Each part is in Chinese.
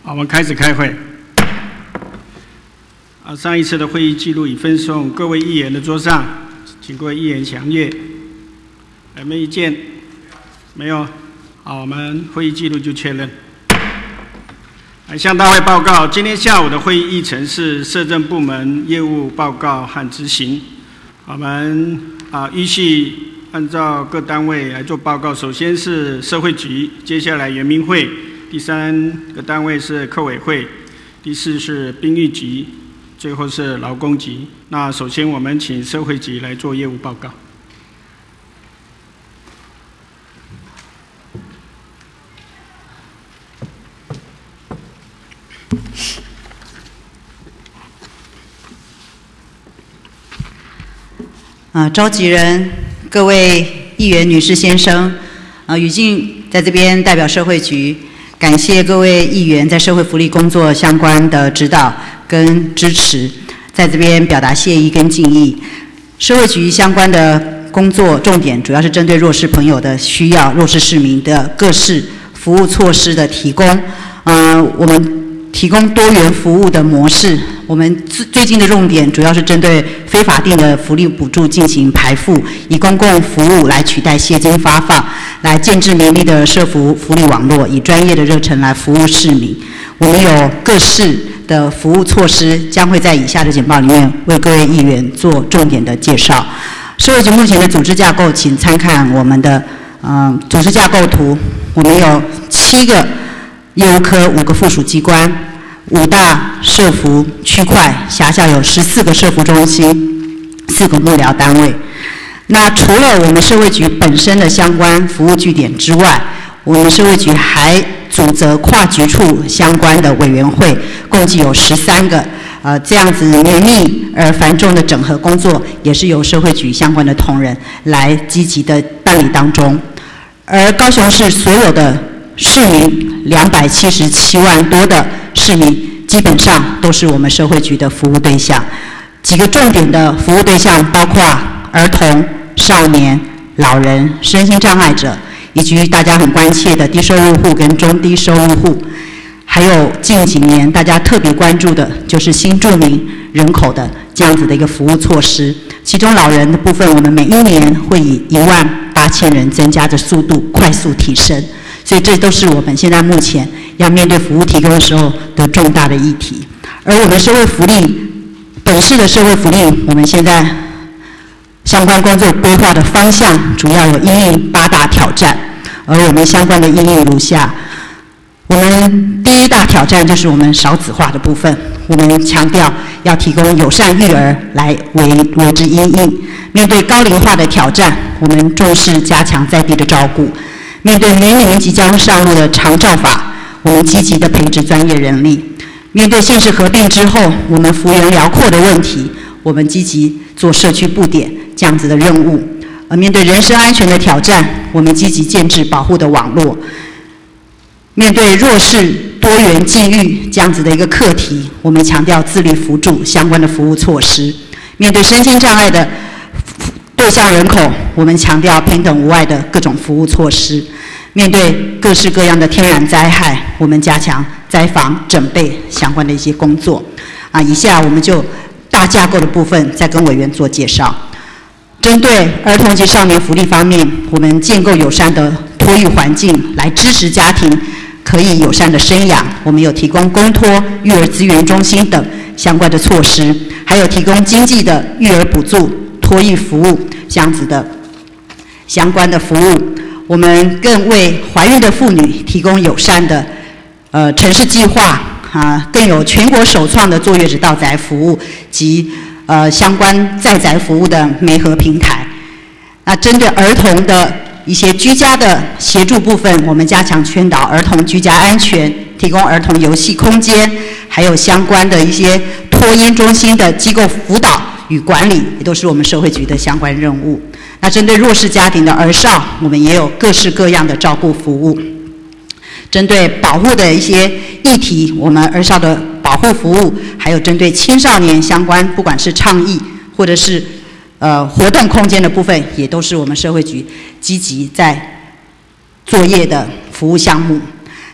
好，我们开始开会。上一次的会议记录已分送各位议员的桌上，请各位议员详阅。有没有意见？没有。好，我们会议记录就确认。向大会报告，今天下午的会议议程是社政部门业务报告和执行。我们依序按照各单位来做报告。首先是社会局，接下来原民会，第三个单位是客委会，第四是兵役局，最后是劳工局。那首先我们请社会局来做业务报告。 召集人、各位议员、女士、先生，宇静在这边代表社会局，感谢各位议员在社会福利工作相关的指导跟支持，在这边表达谢意跟敬意。社会局相关的工作重点主要是针对弱势朋友的需要、弱势市民的各式服务措施的提供。我们提供多元服务的模式。我们最近的重点主要是针对非法定的福利补助进行排付，以公共服务来取代现金发放，来建制绵密的社福福利网络，以专业的热忱来服务市民。我们有各式的服务措施，将会在以下的简报里面为各位议员做重点的介绍。社会局目前的组织架构，请参看我们的组织架构图。我们有7个业务科，5个附属机关，5大社福区块，辖下有14个社福中心，4个幕僚单位。那除了我们社会局本身的相关服务据点之外，我们社会局还组织跨局处相关的委员会，共计有13个。这样子绵密而繁重的整合工作，也是由社会局相关的同仁来积极的办理当中。而高雄市所有的市民277万多的市民，基本上都是我们社会局的服务对象。几个重点的服务对象包括儿童、少年、老人、身心障碍者，以及大家很关切的低收入户跟中低收入户。还有近几年大家特别关注的就是新住民人口的这样子的一个服务措施。其中老人的部分，我们每1年会以18000人增加的速度快速提升。所以这都是我们现在目前要面对服务提供的时候的重大的议题。而我们社会福利本市的社会福利，我们现在相关工作规划的方向主要有因应8大挑战，而我们相关的因应如下。我们第一大挑战就是我们少子化的部分，我们强调要提供友善育儿来为之因应。面对高龄化的挑战，我们重视加强在地的照顾。面对明年即将上路的长照法，我们积极的培植专业人力。面对县市合并之后，我们幅员辽阔的问题，我们积极做社区布点这样子的任务。而面对人身安全的挑战，我们积极建制保护的网络。面对弱势多元境遇这样子的一个课题，我们强调自立扶助相关的服务措施。面对身心障碍的对象人口，我们强调平等无碍的各种服务措施。面对各式各样的天然灾害，我们加强灾防整备相关的一些工作。以下我们就大架构的部分再跟委员做介绍。针对儿童及少年福利方面，我们建构友善的托育环境，来支持家庭可以友善的生养。我们有提供公托、育儿资源中心等相关的措施，还有提供经济的育儿补助、托育服务这样子的相关的服务。我们更为怀孕的妇女提供友善的城市计划更有全国首创的坐月子到宅服务及相关在宅服务的媒合平台。那针对儿童的一些居家的协助部分，我们加强宣导儿童居家安全，提供儿童游戏空间，还有相关的一些托婴中心的机构辅导与管理，也都是我们社会局的相关任务。那针对弱势家庭的儿少，我们也有各式各样的照顾服务。针对保护的一些议题，我们儿少的保护服务，还有针对青少年相关，不管是倡议或者是活动空间的部分，也都是我们社会局积极在作业的服务项目。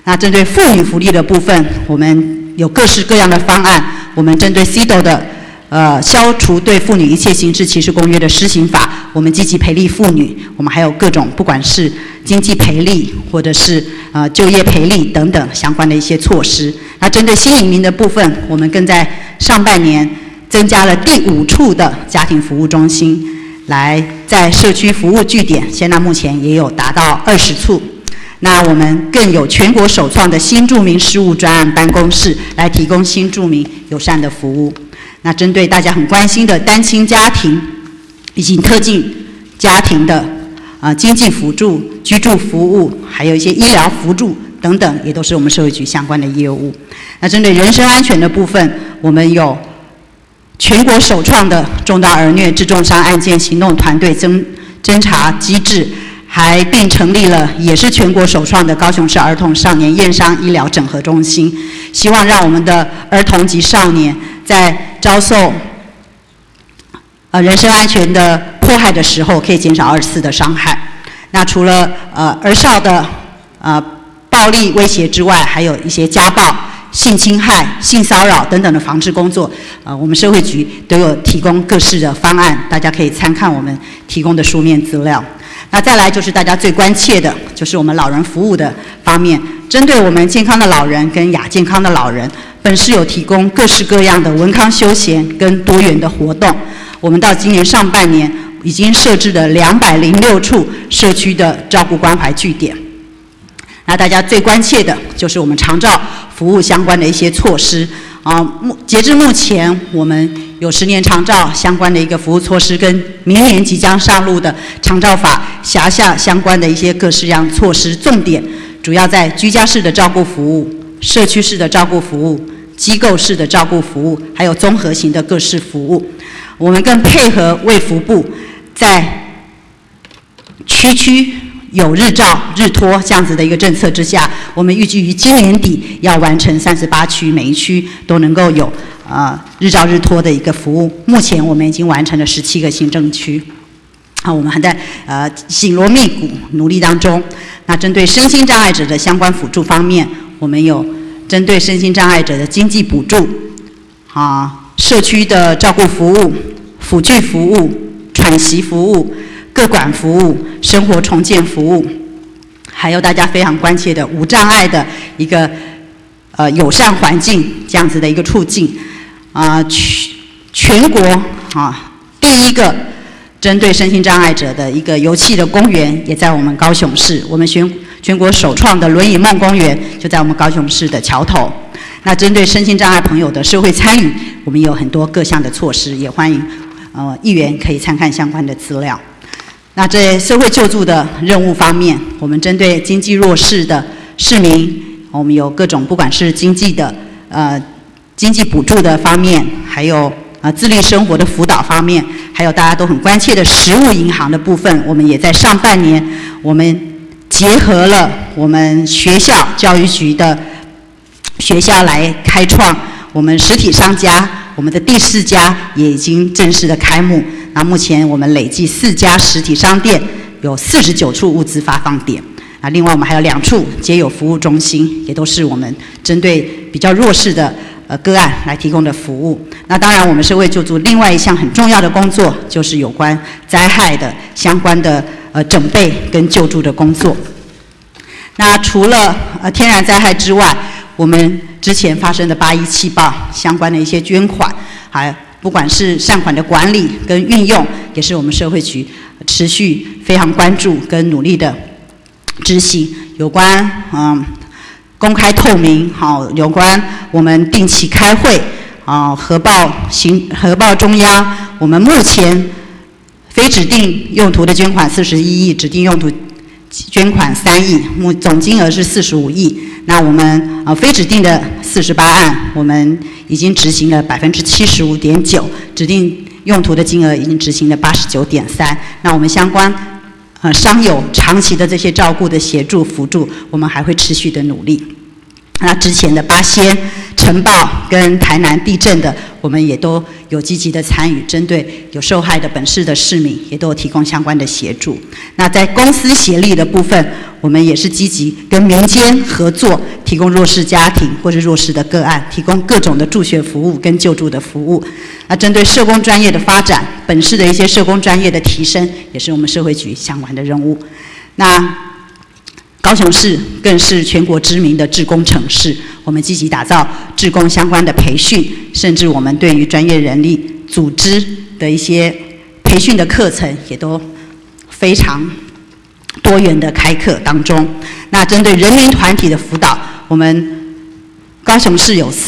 那针对妇女福利的部分，我们有各式各样的方案。我们针对 CEDAW 的消除对妇女一切形式歧视公约的施行法，我们积极培力妇女，我们还有各种不管是经济培力或者是就业培力等等相关的一些措施。那针对新移民的部分，我们更在上半年增加了第5处的家庭服务中心，来在社区服务据点，现在目前也有达到20处。那我们更有全国首创的新住民事务专案办公室，来提供新住民友善的服务。那针对大家很关心的单亲家庭以及特定家庭的经济辅助、居住服务，还有一些医疗辅助等等，也都是我们社会局相关的业务。那针对人身安全的部分，我们有全国首创的重大儿虐致重伤案件行动团队侦查机制，还并成立了也是全国首创的高雄市儿童少年验伤医疗整合中心，希望让我们的儿童及少年在遭受人身安全的迫害的时候，可以减少2次的伤害。那除了儿少的暴力威胁之外，还有一些家暴、性侵害、性骚扰等等的防治工作，我们社会局都有提供各式的方案，大家可以参看我们提供的书面资料。那再来就是大家最关切的，就是我们老人服务的方面。针对我们健康的老人跟亚健康的老人，本市有提供各式各样的文康休闲跟多元的活动。我们到今年上半年已经设置了206处社区的照顾关怀据点。那大家最关切的就是我们长照服务相关的一些措施。截至目前，我们有10年长照相关的一个服务措施，跟明年即将上路的长照法辖下相关的一些各式各样措施，重点主要在居家式的照顾服务、社区式的照顾服务、机构式的照顾服务，还有综合型的各式服务。我们更配合卫福部，在区有日照、日托这样子的一个政策之下，我们预计于今年底要完成38区，每一区都能够有日照日托的一个服务。目前我们已经完成了17个行政区，我们还在紧锣密鼓努力当中。那针对身心障碍者的相关辅助方面，我们有针对身心障碍者的经济补助，社区的照顾服务、辅具服务、喘息服务、个管服务、生活重建服务，还有大家非常关切的无障碍的一个友善环境这样子的一个促进。全国第一个针对身心障碍者的一个游憩的公园也在我们高雄市，我们全国首创的轮椅梦公园就在我们高雄市的桥头。那针对身心障碍朋友的社会参与，我们有很多各项的措施，也欢迎议员可以参看相关的资料。那在社会救助的任务方面，我们针对经济弱势的市民，我们有各种不管是经济补助的方面，还有自立生活的辅导方面，还有大家都很关切的食物银行的部分，我们也在上半年，我们结合了我们学校教育局的学校来开创我们实体商家，我们的第4家也已经正式的开幕。那目前我们累计4家实体商店，有49处物资发放点。另外我们还有2处街友服务中心，也都是我们针对比较弱势的个案来提供的服务。那当然我们社会救助另外一项很重要的工作，就是有关灾害的相关的准备跟救助的工作。那除了天然灾害之外，我们之前发生的8·1气爆相关的一些捐款，还不管是善款的管理跟运用，也是我们社会局持续非常关注跟努力的执行。有关公开透明，有关我们定期开会，核报中央，我们目前非指定用途的捐款41亿，指定用途捐款3亿，总金额是45亿。那我们非指定的48案，我们已经执行了75.9%，指定用途的金额已经执行了89.3%。那我们相关伤友长期的这些照顾的协助辅助，我们还会持续的努力。那之前的八仙、尘爆跟台南地震的，我们也都有积极的参与，针对有受害的本市的市民，也都有提供相关的协助。那在公私协力的部分， 我们也是积极跟民间合作，提供弱势家庭或是弱势的个案，提供各种的助学服务跟救助的服务。那针对社工专业的发展，本市的一些社工专业的提升，也是我们社会局相关的任务。那高雄市更是全国知名的志工城市，我们积极打造志工相关的培训，甚至我们对于专业人力组织的一些培训的课程，也都非常多元的开课当中。那针对人民团体的辅导，我们高雄市有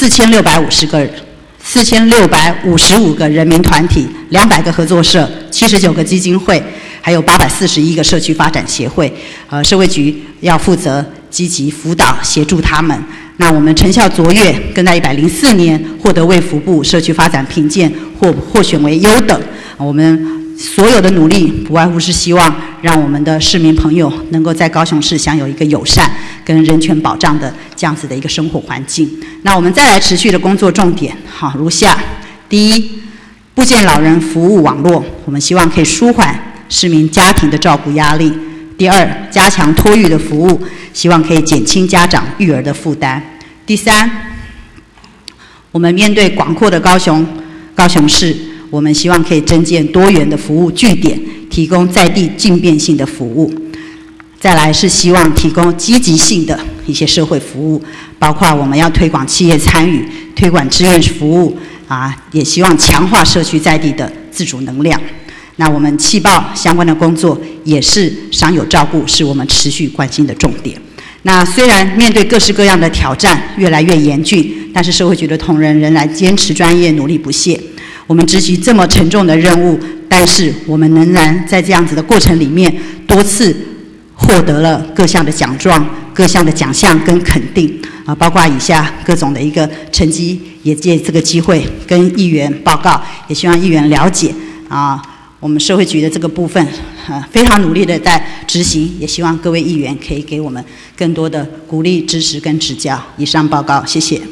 4655个人民团体，200个合作社，79个基金会，还有841个社区发展协会。社会局要负责积极辅导协助他们。那我们成效卓越，更在104年获得卫福部社区发展评鉴获选为优等。我们所有的努力不外乎是希望让我们的市民朋友能够在高雄市享有一个友善跟人权保障的这样子的一个生活环境。那我们再来持续的工作重点，如下：第一，部件老人服务网络，我们希望可以舒缓市民家庭的照顾压力；第二，加强托育的服务，希望可以减轻家长育儿的负担；第三，我们面对广阔的高雄市，我们希望可以增建多元的服务据点，提供在地进变性的服务。再来是希望提供积极性的一些社会服务，包括我们要推广企业参与，推广志愿服务也希望强化社区在地的自主能量。那我们企报相关的工作也是伤友照顾，是我们持续关心的重点。那虽然面对各式各样的挑战越来越严峻，但是社会局的同仁仍然坚持专业，努力不懈。我们执行这么沉重的任务，但是我们仍然在这样子的过程里面，多次获得了各项的奖状、各项的奖项跟肯定包括以下各种的一个成绩，也借这个机会跟议员报告，也希望议员了解我们社会局的这个部分非常努力的在执行，也希望各位议员可以给我们更多的鼓励、支持跟指教。以上报告，谢谢。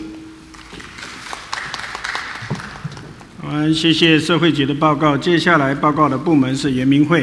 谢谢社会局的报告。接下来报告的部门是原民会。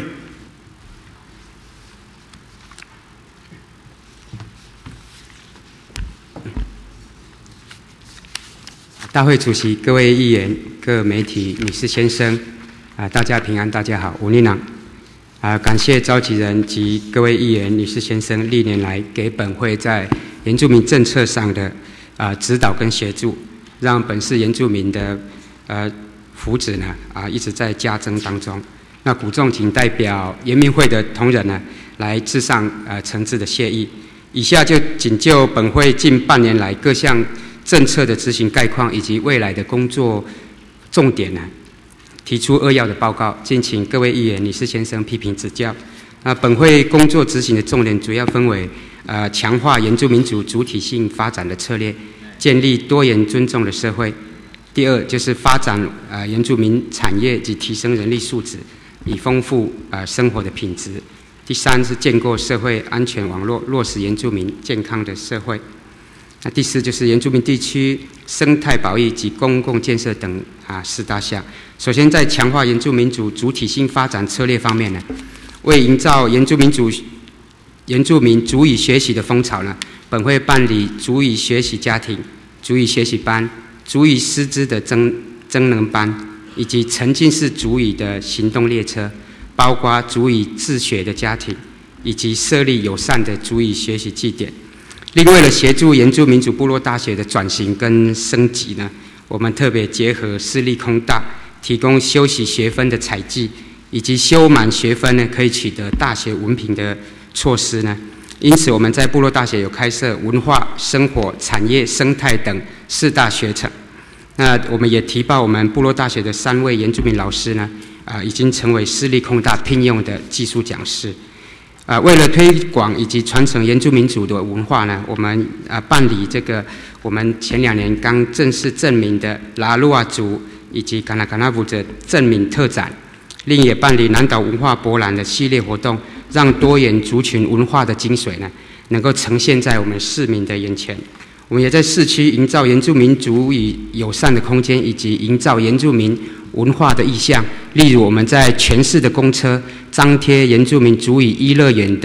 大会主席、各位议员、各媒体女士先生，大家平安，大家好，吴立朗。感谢召集人及各位议员、女士先生历年来给本会在原住民政策上的指导跟协助，让本市原住民的福祉呢一直在加增当中。那古仲请代表原民会的同仁呢来致上诚挚的谢意。以下就仅就本会近半年来各项政策的执行概况以及未来的工作重点呢，提出扼要的报告，敬请各位议员、女士先生批评指教。那本会工作执行的重点主要分为强化原住民族主体性发展的策略，建立多元尊重的社会。第二就是发展原住民产业及提升人力素质，以丰富生活的品质。第三是建构社会安全网络，落实原住民健康的社会。那第四就是原住民地区生态保育及公共建设等4大项。首先在强化原住民族主体性发展策略方面呢，为营造原住民族语学习的风潮呢，本会办理族语学习家庭、族语学习班、族语师资的增能班，以及沉浸式族语的行动列车，包括族语自学的家庭，以及设立友善的族语学习据点。另为了协助原住民族部落大学的转型跟升级呢，我们特别结合私立空大，提供修习学分的采集，以及修满学分呢可以取得大学文凭的措施呢。因此我们在部落大学有开设文化、生活、产业、生态等4大学程。那我们也提报我们部落大学的3位原住民老师呢，已经成为私立空大聘用的技术讲师。为了推广以及传承原住民族的文化呢，我们办理我们前2年刚正式证明的拉鲁瓦族以及卡纳卡纳布的证明特展，另也办理南岛文化博览的系列活动，让多元族群文化的精髓呢，能够呈现在我们市民的眼前。我们也在市区营造原住民族语友善的空间，以及营造原住民文化的意象。例如我们在全市的公车张贴原住民族语乐园的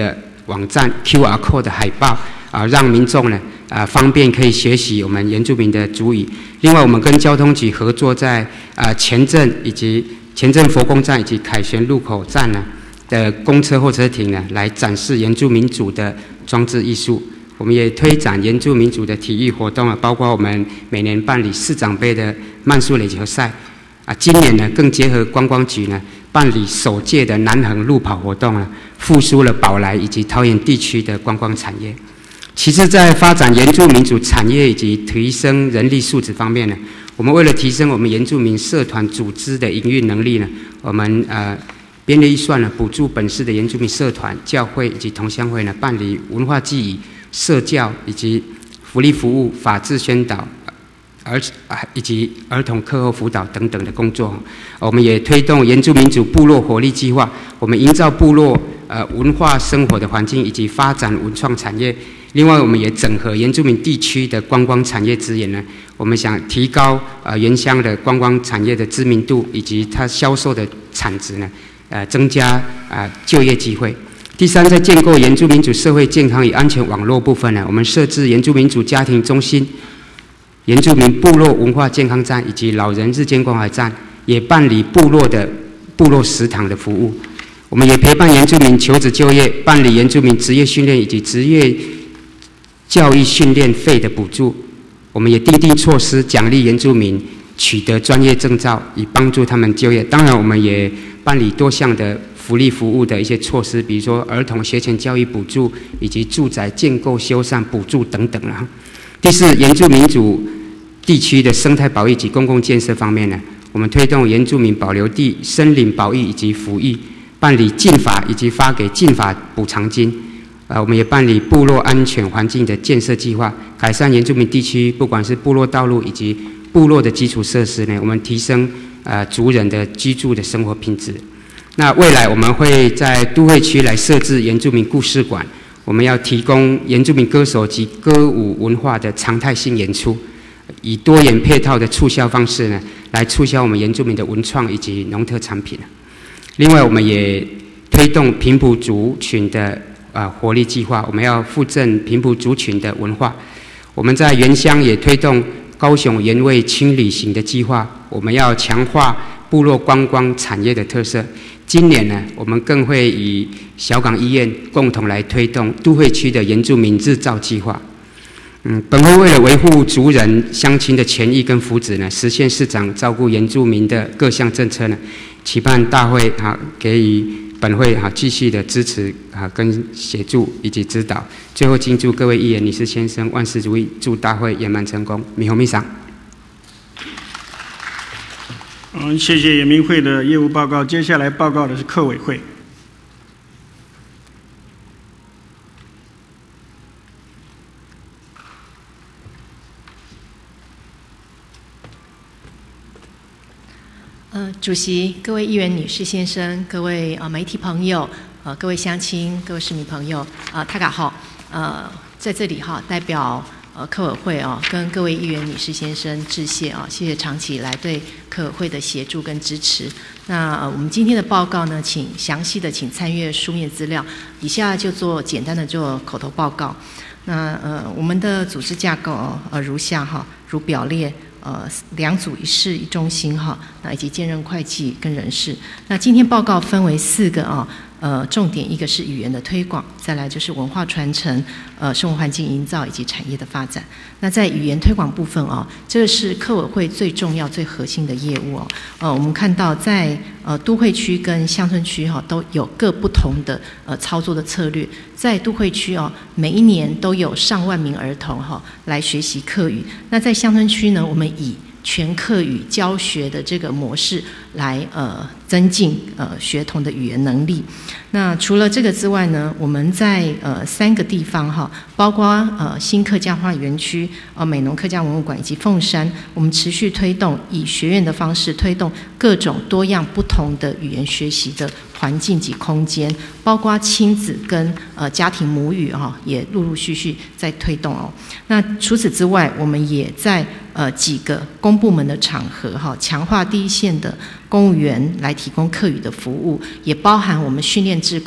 网站 QR code 的海报让民众呢方便可以学习我们原住民的族语。另外，我们跟交通局合作，在前镇佛宫站以及凯旋路口站呢的公车候车亭呢，来展示原住民族的装置艺术。我们也推展原住民族的体育活动包括我们每年办理市长杯的慢速垒球赛今年呢更结合观光局呢办理首届的南横路跑活动复苏了宝来以及桃园地区的观光产业。其次，在发展原住民族产业以及提升人力素质方面呢，我们为了提升我们原住民社团组织的营运能力呢，我们编列预算呢，补助本市的原住民社团、教会以及同乡会呢，办理文化祭仪、社教以及福利服务、法治宣导、以及儿童课后辅导等等的工作。我们也推动原住民族部落活力计划，我们营造部落文化生活的环境以及发展文创产业。另外，我们也整合原住民地区的观光产业资源呢，我们想提高原乡的观光产业的知名度以及它销售的产值呢，增加就业机会。第三，在建构原住民族社会健康与安全网络部分呢，我们设置原住民族家庭中心、原住民部落文化健康站以及老人日间关怀站，也办理部落食堂的服务。我们也陪伴原住民求职就业，办理原住民职业训练以及职业教育训练费的补助。我们也订定措施奖励原住民取得专业证照，以帮助他们就业。当然，我们也办理多项的福利服务的一些措施，比如说儿童学前教育补助以及住宅建构修缮补助等等啦。第四，原住民族地区的生态保育及公共建设方面呢，我们推动原住民保留地、森林保育以及福育，办理禁法以及发给禁法补偿金。我们也办理部落安全环境的建设计划，改善原住民地区不管是部落道路以及部落的基础设施呢，我们提升族人的居住的生活品质。那未来我们会在都会区来设置原住民故事馆，我们要提供原住民歌手及歌舞文化的常态性演出，以多元配套的促销方式呢，来促销我们原住民的文创以及农特产品。另外，我们也推动平埔族群的活力计划，我们要复振平埔族群的文化。我们在原乡也推动高雄原味轻旅行的计划，我们要强化部落观光产业的特色。今年呢，我们更会与小港医院共同来推动都会区的原住民日照计划。本会为了维护族人乡亲的权益跟福祉呢，实现市长照顾原住民的各项政策呢，期盼大会给予本会继续的支持跟协助以及指导。最后，敬祝各位议员、理事先生万事如意，祝大会圆满成功。米红米赏。 谢谢原民会的业务报告。接下来报告的是客委会。 主席、各位议员、女士、先生、各位媒体朋友、各位乡亲、各位市民朋友，大家好，在这里代表客委会跟各位议员、女士、先生致谢谢谢长期以来对客委会的协助跟支持。那我们今天的报告呢，请详细的请参阅书面资料，以下就做简单的做口头报告。那我们的组织架构如下如表列。2组1事1中心那以及兼任会计跟人事。那今天报告分为4个重点，一个是语言的推广，再来就是文化传承、生活环境营造以及产业的发展。那在语言推广部分这个是客委会最重要、最核心的业务我们看到在都会区跟乡村区都有各不同的操作的策略。在都会区每一年都有上万名儿童来学习客语。那在乡村区呢，我们以全客语教学的这个模式来增进学童的语言能力。那除了这个之外呢，我们在3个地方包括新客家花园区、美浓客家文物馆以及凤山，我们持续推动以学院的方式推动各种多样不同的语言学习的环境及空间，包括亲子跟家庭母语也陆陆续续在推动那除此之外，我们也在几个公部门的场合强化第一线的公务员来提供客语的服务，也包含我们训练志工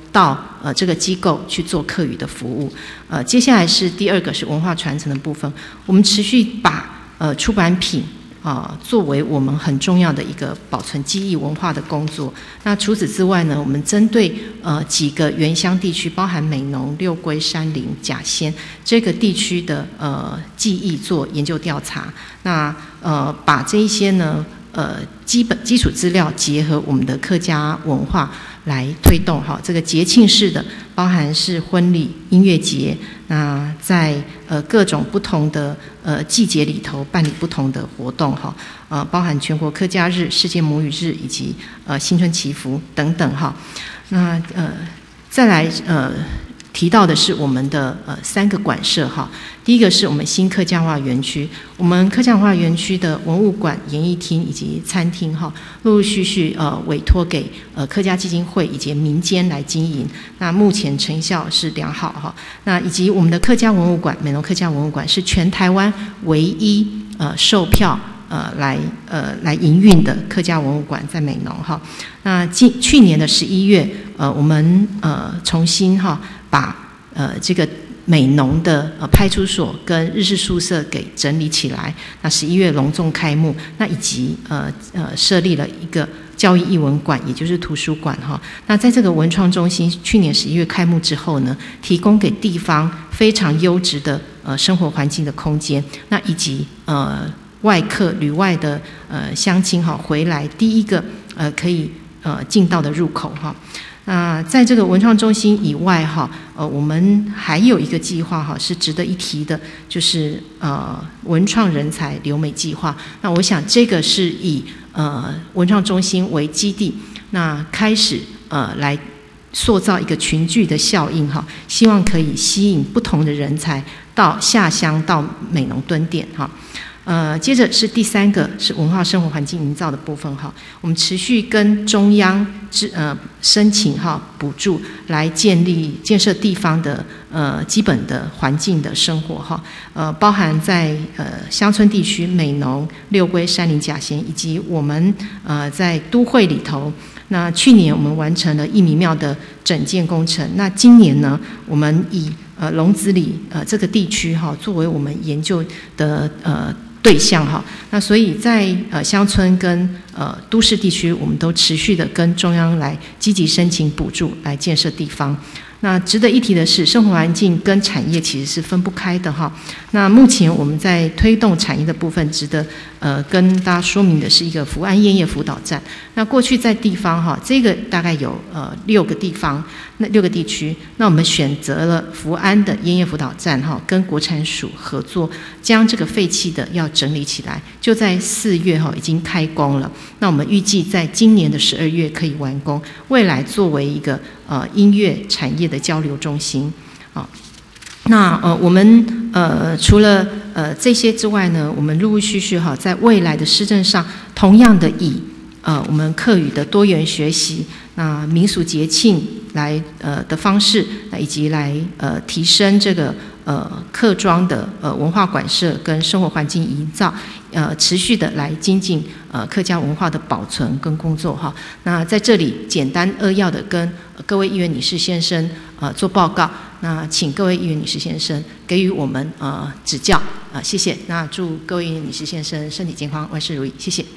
到这个机构去做客语的服务。接下来是第二个是文化传承的部分，我们持续把出版品作为我们很重要的一个保存记忆文化的工作。那除此之外呢，我们针对几个原乡地区，包含美浓、六龟、山林、甲仙这个地区的记忆做研究调查。那把这一些呢基础资料结合我们的客家文化来推动这个节庆式的，包含是婚礼、音乐节，那在各种不同的季节里头办理不同的活动包含全国客家日、世界母语日以及新春祈福等等那再来提到的是我们的3个馆舍第一个是我们新客家化园区，我们客家文化园区的文物馆、演艺厅以及餐厅陆陆续续委托给客家基金会以及民间来经营，那目前成效是良好那以及我们的客家文物馆，美浓客家文物馆是全台湾唯一售票来营运的客家文物馆，在美浓那去年的11月我们重新把这个美浓的派出所跟日式宿舍给整理起来，那11月隆重开幕，那以及设立了一个教育艺文馆，也就是图书馆那在这个文创中心去年11月开幕之后呢，提供给地方非常优质的生活环境的空间，那以及外客旅外的乡亲回来第一个可以进到的入口那在这个文创中心以外我们还有一个计划是值得一提的，就是文创人才留美计划。那我想这个是以文创中心为基地，那开始来塑造一个群聚的效应希望可以吸引不同的人才到下乡到美浓蹲点接着是第3个是文化生活环境营造的部分我们持续跟中央申请补助来建设地方的基本的环境的生活包含在乡村地区美浓、六龟、山林、甲仙，以及我们在都会里头。那去年我们完成了义民庙的整建工程，那今年呢，我们以龙子里这个地区作为我们研究的对象那所以在乡村跟都市地区，我们都持续的跟中央来积极申请补助来建设地方。那值得一提的是，生活环境跟产业其实是分不开的那目前我们在推动产业的部分，值得跟大家说明的是一个福安烟叶辅导站。那过去在地方这个大概有6个地方，那6个地区，那我们选择了福安的烟叶辅导站跟国产署合作，将这个废弃的要整理起来，就在4月已经开工了。那我们预计在今年的12月可以完工，未来作为一个音乐产业的交流中心那我们除了这些之外呢，我们陆陆续续在未来的施政上，同样的以我们客语的多元学习，那民俗节庆来的方式，以及来提升这个客庄的文化馆舍跟生活环境营造，持续的来精进客家文化的保存跟工作那在这里简单扼要的跟各位议员女士先生做报告，那请各位议员女士先生给予我们指教谢谢。那祝各位议员女士先生身体健康，万事如意，谢谢。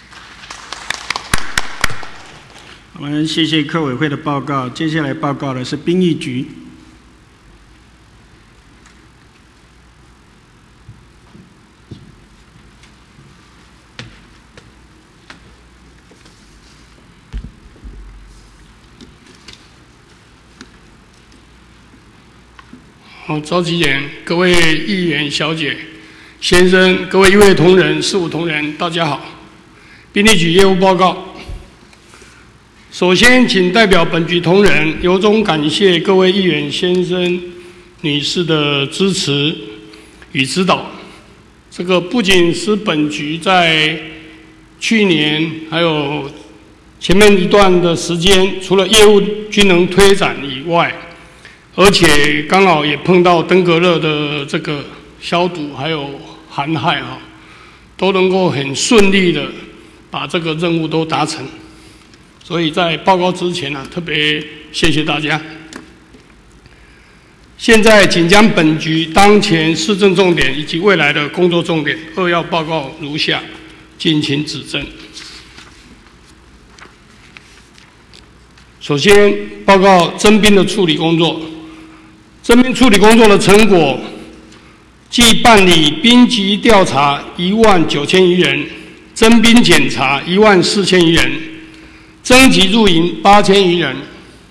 我们谢谢客委会的报告。接下来报告的是兵役局。 好，召集人、各位议员小姐、先生、各位议会同仁、事务同仁，大家好。兵役局业务报告。首先，请代表本局同仁由衷感谢各位议员先生、女士的支持与指导。这个不仅使本局在去年还有前面一段的时间，除了业务均能推展以外，而且刚好也碰到登革热的这个消毒还有寒害都能够很顺利的把这个任务都达成。所以在报告之前特别谢谢大家。现在请将本局当前施政重点以及未来的工作重点扼要报告如下，敬请指正。首先报告征兵的处理工作。征兵处理工作的成果，即办理兵籍调查19000余人，征兵检查14000余人，征集入营8000余人。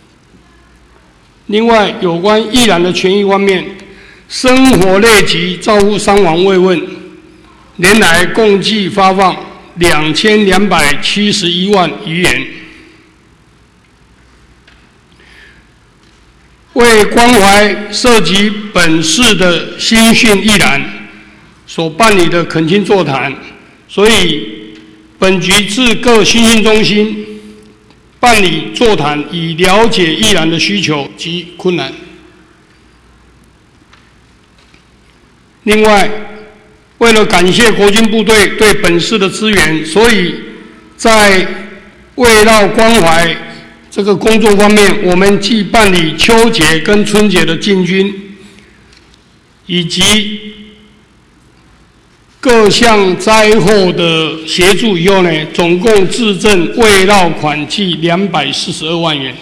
另外，有关役男的权益方面，生活类及照护伤亡慰问，年来共计发放2271万余元。为关怀涉及本市的新训役男所办理的恳亲座谈，所以本局至各新训中心办理座谈，以了解役男的需求及困难。另外，为了感谢国军部队对本市的支援，所以在慰劳关怀这个工作方面，我们既办理秋节跟春节的进军，以及各项灾后的协助以后呢，总共自赠慰劳款计242万元。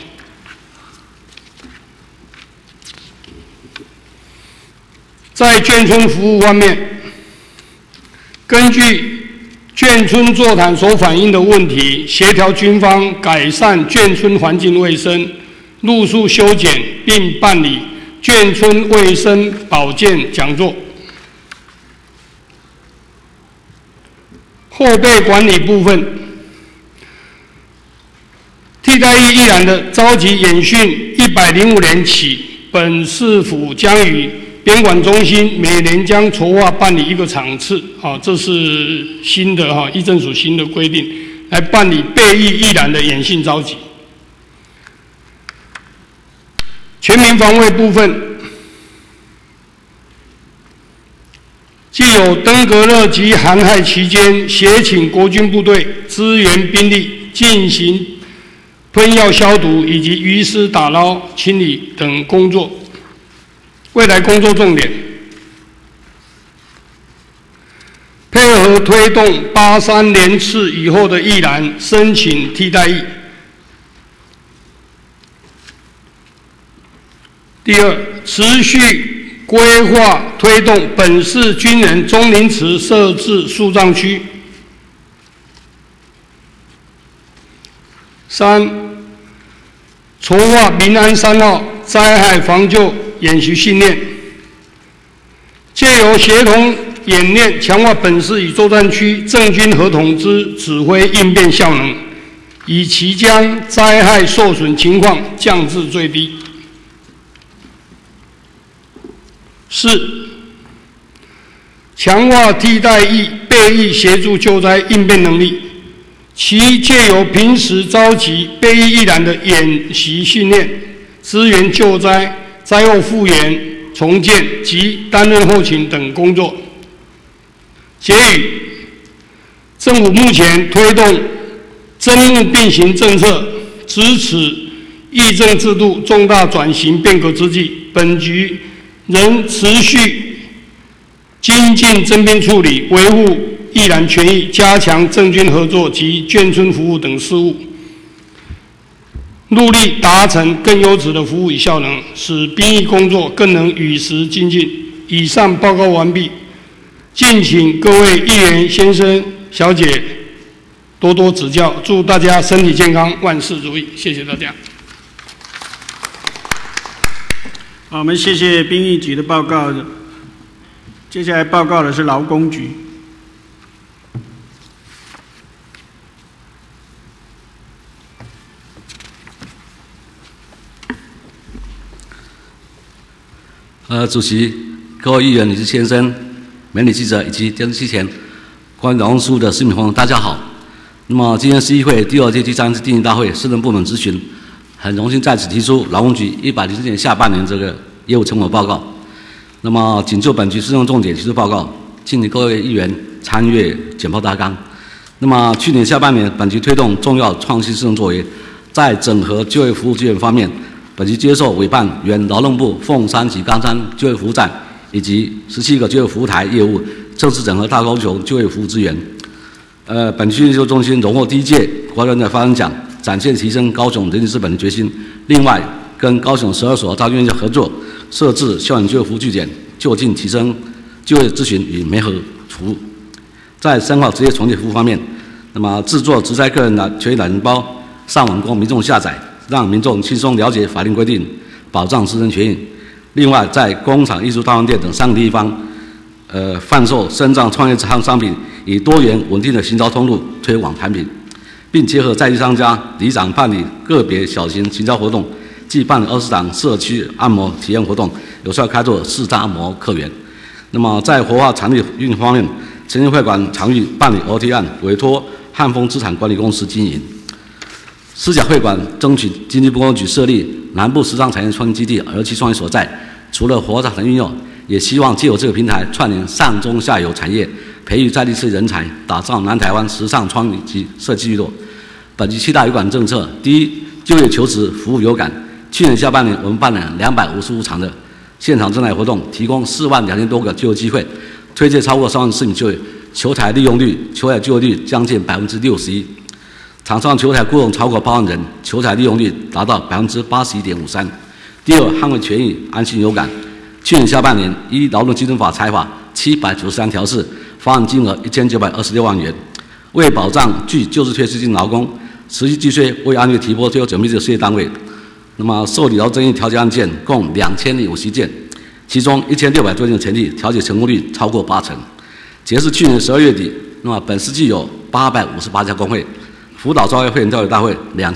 在眷村服务方面，根据眷村座谈所反映的问题，协调军方改善眷村环境卫生，路树修剪，并办理眷村卫生保健讲座。后备管理部分，替代役役男的召集演训105年起，本市府将与编管中心每年将筹划办理1个场次，这是新的役政署新的规定，来办理备役役男的演训召集。全民防卫部分，既有登革热及寒害期间，协请国军部队支援兵力进行喷药消毒以及鱼尸打捞清理等工作。未来工作重点，配合推动83年次以后的役男申请替代役。第二，持续规划推动本市军人忠宁祠设置树葬区。3，筹划民安3号灾害防救演习训练，借由协同演练，强化本市与作战区政军合同之指挥应变效能，以期将灾害受损情况降至最低。4，强化替代役、备役协助救灾应变能力，其借由平时召集备役役男的演习训练，支援救灾、灾后复原、重建及担任后勤等工作。结语，政府目前推动征募并行政策，支持役政制度重大转型变革之际，本局仍持续精进征兵处理，维护役男权益，加强政军合作及眷村服务等事务，努力达成更优质的服务与效能，使兵役工作更能与时俱进。以上报告完毕，敬请各位议员先生、小姐多多指教，祝大家身体健康，万事如意。谢谢大家。 好，我们谢谢兵役局的报告。接下来报告的是劳工局。 主席、各位议员、女士先生、媒体记者以及电视机前关于劳动事务的市民朋友，大家好。那么今天是议会第2届第3次定期大会市政部门质询，很荣幸在此提出劳工局104年下半年这个业务成果报告。那么仅就本局施政重点提出报告，敬请各位议员参阅简报大纲。那么去年下半年，本局推动重要创新施政作为，在整合就业服务资源方面， 本局接受委办原劳动部凤山及冈山就业服务站以及17个就业服务台业务，正式整合大高雄就业服务资源。本区研究中心荣获第1届国家人才发展奖，展现提升高雄人力资本的决心。另外，跟高雄12所大专院校合作，设置校园就业服务据点，就近提升就业咨询与媒合服务。在深化职业重启服务方面，那么制作职灾个人权益懒人包，上网供民众下载，让民众轻松了解法令规定，保障自身权益。另外，在工厂、艺术大饭店等3个地方，贩售身障创业商品，以多元稳定的行销通路推广产品，并结合在地商家、里长办理个别小型行销活动，即办理20场社区按摩体验活动，有效开拓视障按摩客源。那么在活化场地运营方面，诚信会馆场域办理 OT 案，委托汉丰资产管理公司经营。思甲会馆争取经济部工局设立南部时尚产业创新基地儿期创业所在，除了活化场地运用，也希望借由这个平台串联上中下游产业，培育在地设计人才，打造南台湾时尚创意及设计聚落。本局7大有感政策：第一，就业求职服务有感。去年下半年，我们办了255场的现场征才活动，提供42000多个就业机会，推荐超过3万市民就业，求才利用率、求才就业率将近61%。厂商求才雇用超过8万人，求才利用率达到81.53%。第二，捍卫权益，安心有感。去年下半年，依劳动基准法裁罚793条事，罚款金额1926万元。为保障具就职退休金劳工，持续继续为案例提拨退休准备制事业单位。那么受理劳争议调解案件共2050件，其中1600多件的成立，调解成功率超过80%。截至去年12月底，那么本世纪有858家工会，辅导召开会员调解大会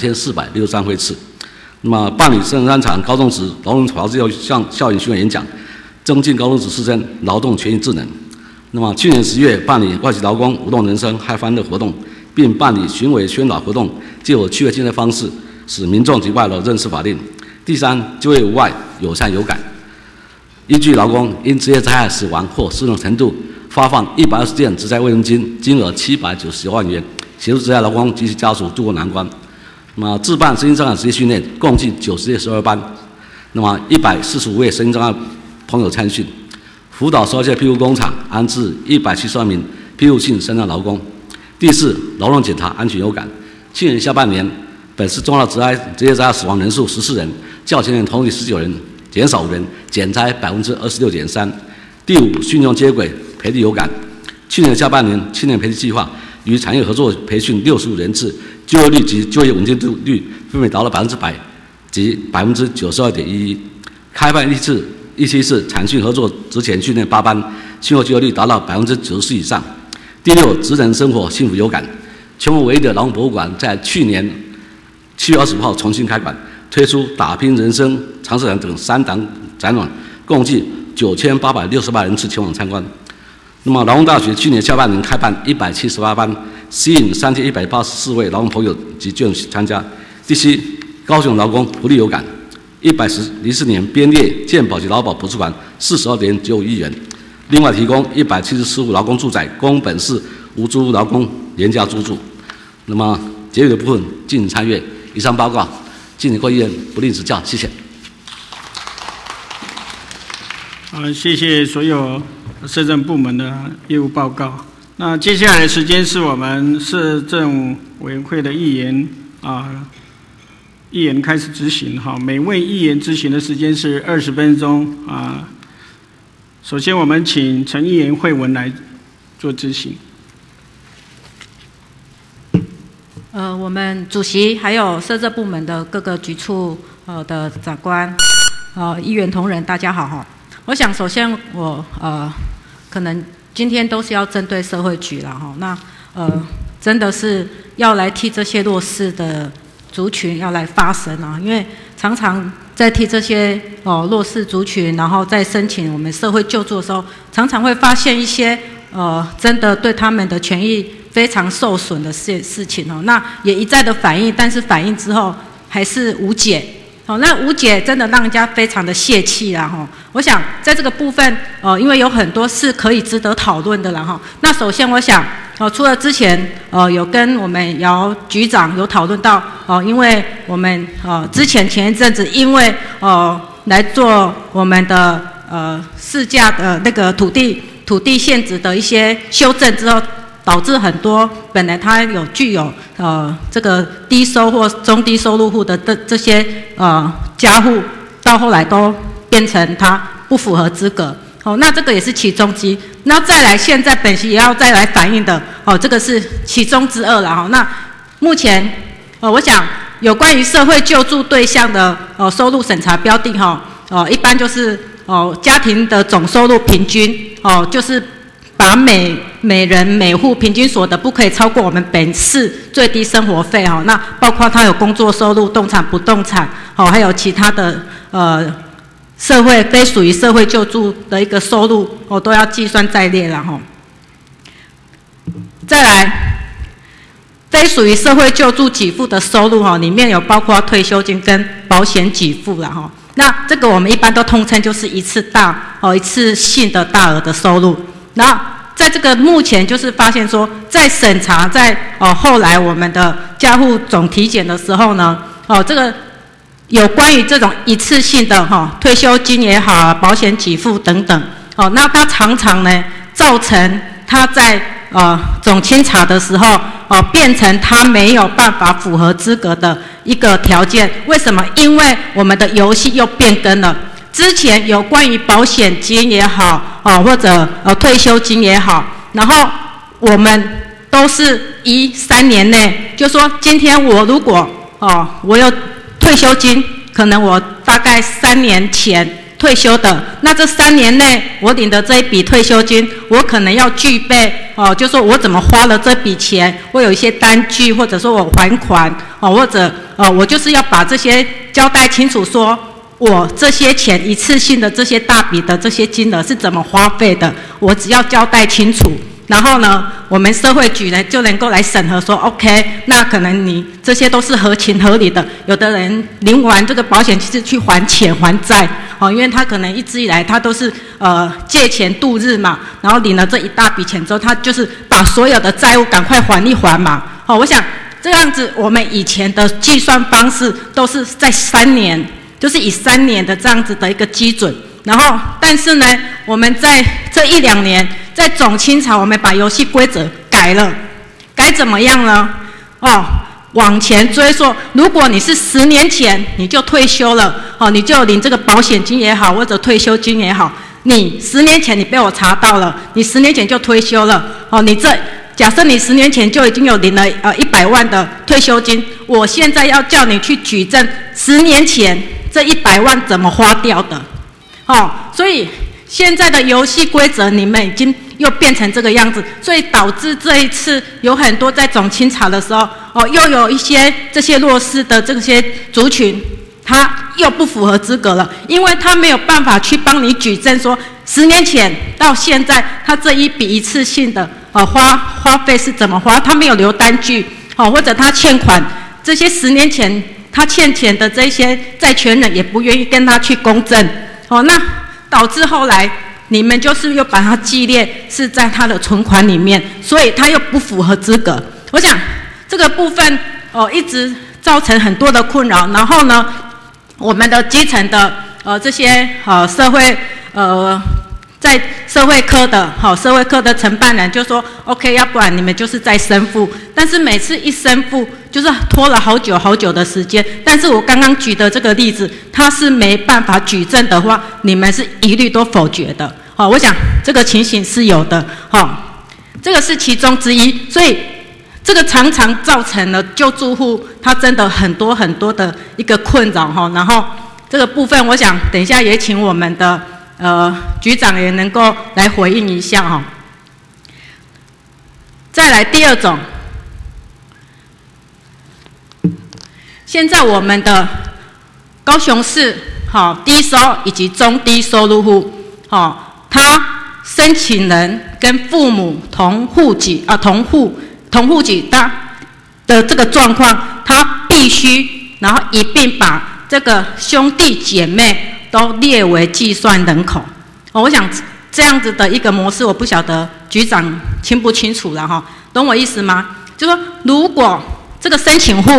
2463会次。那么办理33场高中职劳动法治校园巡演演讲，增进高中职师生劳动权益智能。那么去年10月办理外籍劳工舞动人生嗨翻乐活动，并办理巡回宣导活动，借有趣味性的方式，使民众及外劳认识法令。第三，就业无碍，友善有感。依据劳工因职业灾害死亡或失能程度，发放120件职灾慰问金，金额799万元，协助职灾劳工及其家属渡过难关。那么自办身心障碍职业训练，共计90届12班，那么145位身心障碍朋友参训，辅导12届庇护工厂安置172名庇护性身障劳工。第四，劳动检查安全有感。去年下半年，本市重大职业灾害死亡人数14人，较前年同期19人，减少5人，减灾26.3%。第五，训用接轨，培力有感。去年下半年，青年培力计划与产业合作培训65人次，就业率及就业稳定度率分别达到100%及92.11%。开办17次产训合作职前训练8班，训后就业率达到94%以上。第六，职人生活幸福有感。全国唯一的劳动博物馆在去年7月20号重新开馆，推出打拼人生、常识展等3档展览，共计9868人次前往参观。那么劳动大学去年下半年开办178班，吸引3184位劳动朋友及眷属参加。第七，高雄劳工福利有感。104年编列健保及劳保补助款42.95亿元，另外提供174户劳工住宅，供本市无租屋劳工廉价租住。那么结语的部分敬请参阅。以上报告，敬请各位议员不吝指教，谢谢。 谢谢所有社政部门的业务报告。那接下来的时间是我们社政委员会的议员议员开始执行哈，每位议员执行的时间是20分钟啊。首先，我们请陈议员慧文来做执行。 我们主席还有社政部门的各个局处的长官、议员同仁，大家好哈。我想首先我可能今天都是要针对社会局了哈，那真的是要来替这些弱势的族群要来发声啊，因为常常在替这些弱势族群，然后在申请我们社会救助的时候，常常会发现一些真的对他们的权益非常受损的事情哦，那也一再的反映，但是反映之后还是无解。那无解真的让人家非常的泄气啦哈。我想在这个部分，因为有很多是可以值得讨论的啦哈。那首先我想，除了之前有跟我们姚局长有讨论到因为我们前一阵子因为来做我们的市价的那个土地限制的一些修正之后，导致很多本来它具有这个低收或中低收入户的这些家户，到后来都变成它不符合资格。那这个也是其中之一。那再来，现在本席也要再来反映的这个是其中之二了那目前我想有关于社会救助对象的收入审查标定一般就是家庭的总收入平均就是把每人每户平均所得不可以超过我们本市最低生活费那包括他有工作收入、动产、不动产还有其他的社会非属于社会救助的一个收入都要计算在列了再来，非属于社会救助给付的收入里面有包括退休金跟保险给付了那这个我们一般都通称就是一次性的大额的收入。那在这个目前就是发现说，在审查后来我们的家户总体检的时候呢这个有关于这种一次性的退休金也好保险给付等等那它常常呢造成它在总清查的时候变成它没有办法符合资格的一个条件。为什么？因为我们的游戏又变更了。之前有关于保险金也好或者退休金也好，然后我们都是以3年内，就说今天我如果我有退休金，可能我大概3年前退休的，那这3年内我领的这一笔退休金，我可能要具备就说我怎么花了这笔钱，我有一些单据，或者说我还款或者我就是要把这些交代清楚，说我这些钱一次性的这些大笔的这些金额是怎么花费的，我只要交代清楚。然后呢，我们社会局呢就能够来审核说 OK， 那可能你这些都是合情合理的。有的人领完这个保险其实去还钱还债因为他可能一直以来他都是借钱度日嘛，然后领了这一大笔钱之后，他就是把所有的债务赶快还一还嘛我想这样子我们以前的计算方式都是在3年，就是以3年的这样子的一个基准。然后但是呢，我们在这1、2年在总清查，我们把游戏规则改了。改怎么样呢往前追溯，如果你是10年前你就退休了你就领这个保险金也好或者退休金也好，你10年前你被我查到了，你10年前就退休了你假设你10年前就已经有领了100万的退休金，我现在要叫你去举证10年前这100万怎么花掉的所以现在的游戏规则你们已经又变成这个样子，所以导致这一次有很多在总清查的时候又有一些这些弱势的这些族群，他又不符合资格了，因为他没有办法去帮你举证说10年前到现在他这一笔一次性的花费是怎么花，他没有留单据或者他欠款这些10年前他欠钱的这些债权人也不愿意跟他去公证那导致后来你们就是又把它记列是在他的存款里面，所以他又不符合资格。我想这个部分一直造成很多的困扰。然后呢，我们的基层的这些社会在社会科的承办人就说 OK， 要不然你们就是再申复，但是每次一申复就是拖了好久好久的时间。但是我刚刚举的这个例子，他是没办法举证的话，你们是一律都否决的我想这个情形是有的这个是其中之一。所以这个常常造成了救助户他真的很多很多的一个困扰然后这个部分我想等一下也请我们的局长也能够来回应一下再来第二种，现在我们的高雄市低收以及中低收入户他申请人跟父母同户籍的这个状况，他必须然后一并把这个兄弟姐妹都列为计算人口我想这样子的一个模式，我不晓得局长清不清楚了懂我意思吗？就说如果这个申请户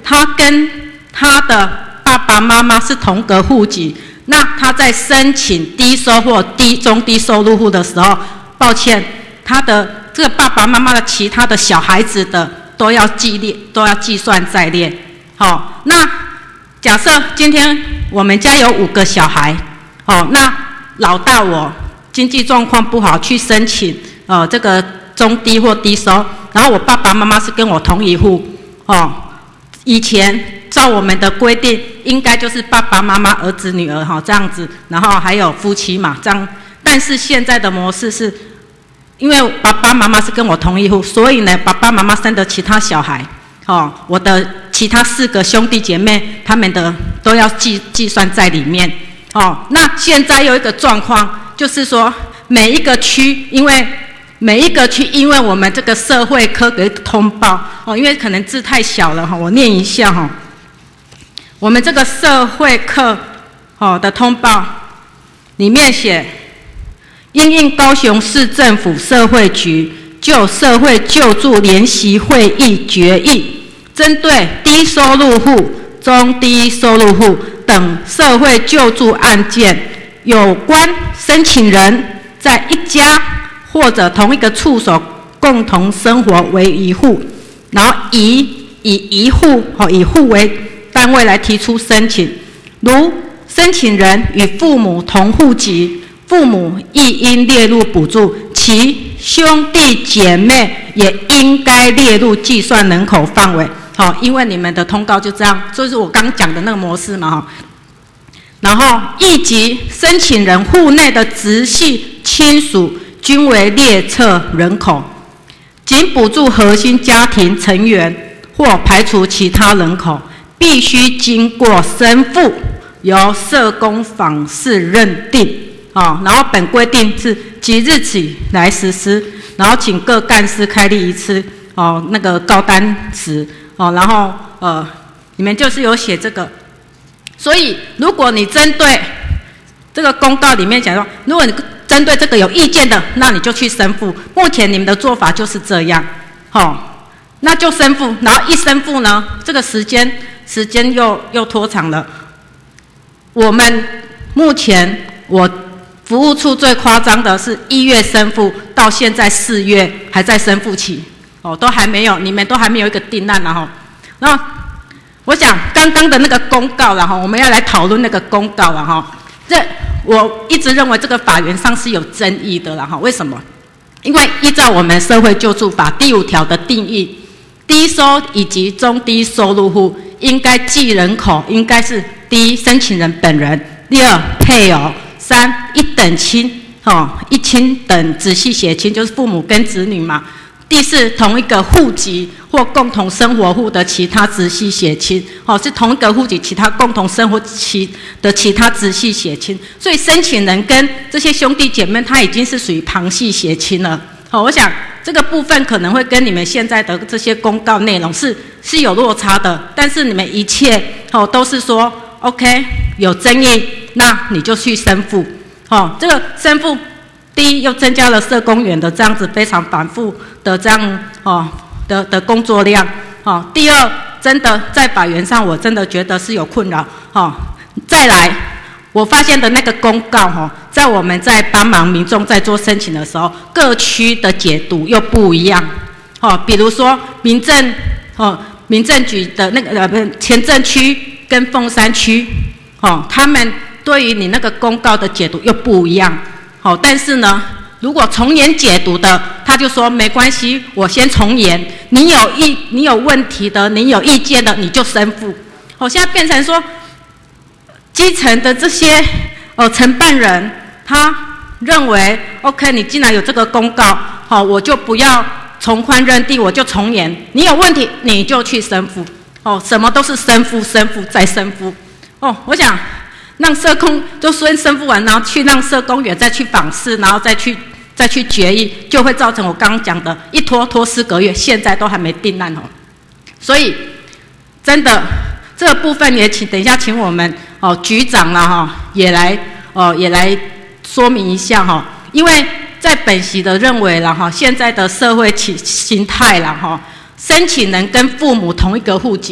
他跟他的爸爸妈妈是同个户籍，那他在申请低收或中低收入户的时候，抱歉，他的这个爸爸妈妈的其他的小孩子的都要计算在列。好，那假设今天我们家有5个小孩，那老大我经济状况不好，去申请这个中低或低收，然后我爸爸妈妈是跟我同一户，以前照我们的规定，应该就是爸爸妈妈、儿子、女儿这样子，然后还有夫妻嘛这样。但是现在的模式是，因为爸爸妈妈是跟我同一户，所以呢，爸爸妈妈生的其他小孩，我的其他4个兄弟姐妹，他们的都要计算在里面。那现在有一个状况，就是说每一个区，因为我们这个社会科给通报，因为可能字太小了，我念一下。我们这个社会科的通报里面写，因应高雄市政府社会局就社会救助联席会议决议，针对低收入户、中低收入户等社会救助案件，有关申请人在一家或者同一个处所共同生活为一户，然后以一户以户为单位来提出申请，如申请人与父母同户籍，父母亦应列入补助，其兄弟姐妹也应该列入计算人口范围。因为你们的通告就这样，就是我刚讲的那个模式嘛。然后亦及申请人户内的直系亲属均为列册人口，仅补助核心家庭成员或排除其他人口，必须经过申复，由社工访视认定。然后本规定是即日起来实施，然后请各干事开立一次那个告单词。然后你们就是有写这个，所以如果你针对这个公告里面讲说，如果你针对这个有意见的，那你就去申复。目前你们的做法就是这样，那就申复，然后一申复呢，这个时间又拖长了。我们目前我服务处最夸张的是1月申复，到现在4月还在申复期。都还没有，你们都还没有一个定案了。那我想刚刚的那个公告了，我们要来讨论那个公告了。这我一直认为这个法源上是有争议的了。为什么？因为依照我们社会救助法第5条的定义，低收以及中低收入户应该计人口应该是第一申请人本人，第2配偶，3一等亲，一亲等直系血亲就是父母跟子女嘛。第4，同一个户籍或共同生活户的其他直系血亲，是同一个户籍其他共同生活的其他直系血亲，所以申请人跟这些兄弟姐妹他已经是属于旁系血亲了。我想这个部分可能会跟你们现在的这些公告内容是有落差的，但是你们一切都是说 OK 有争议，那你就去申复。这个申复。第一，又增加了社工员的这样子非常反复的这样的工作量。第2，真的在法源上，我真的觉得是有困扰。再来，我发现的那个公告在我们在帮忙民众在做申请的时候，各区的解读又不一样。比如说民政局的那个前镇区跟凤山区，他们对于你那个公告的解读又不一样。但是呢，如果从严解读的，他就说没关系，我先从严，你有问题的，你有意见的，你就申复。现在变成说，基层的这些承办人，他认为 OK， 你既然有这个公告，我就不要从宽认定，我就从严。你有问题，你就去申复。什么都是申复再申复。我想。让社工就先申复完，然后去让社工员再去访视，然后再去决议，就会造成我刚刚讲的一拖4个月，现在都还没定案。所以真的这个部分也等一下请我们局长啦也来说明一下因为在本席的认为啦现在的社会形态啦申请人跟父母同一个户籍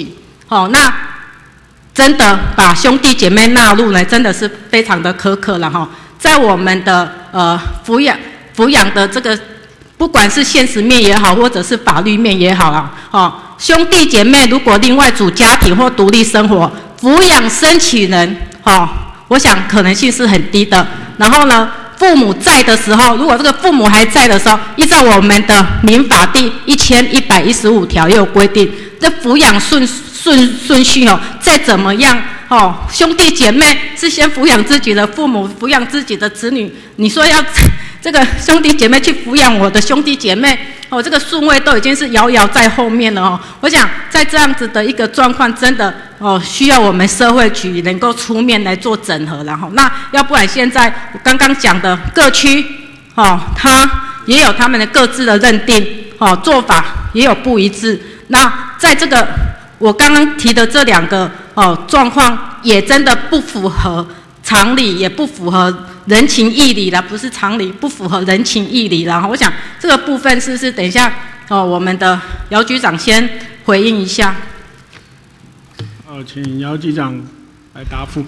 那真的把兄弟姐妹纳入呢，真的是非常的苛刻了在我们的抚养的这个，不管是现实面也好，或者是法律面也好兄弟姐妹如果另外组家庭或独立生活，抚养生起人我想可能性是很低的。然后呢，父母在的时候，如果这个父母还在的时候，依照我们的民法第1115条也有规定，这抚养顺序再怎么样兄弟姐妹是先抚养自己的父母，抚养自己的子女。你说要这个兄弟姐妹去抚养我的兄弟姐妹这个顺位都已经是遥遥在后面了我想在这样子的一个状况，真的需要我们社会局能够出面来做整合了那要不然现在我刚刚讲的各区他也有他们的各自的认定做法也有不一致。那在这个我刚刚提的这两个状况，也真的不符合常理，也不符合人情义理啦，不是常理，不符合人情义理啦。我想这个部分是不是等一下我们的姚局长先回应一下？ 请姚局长来答复。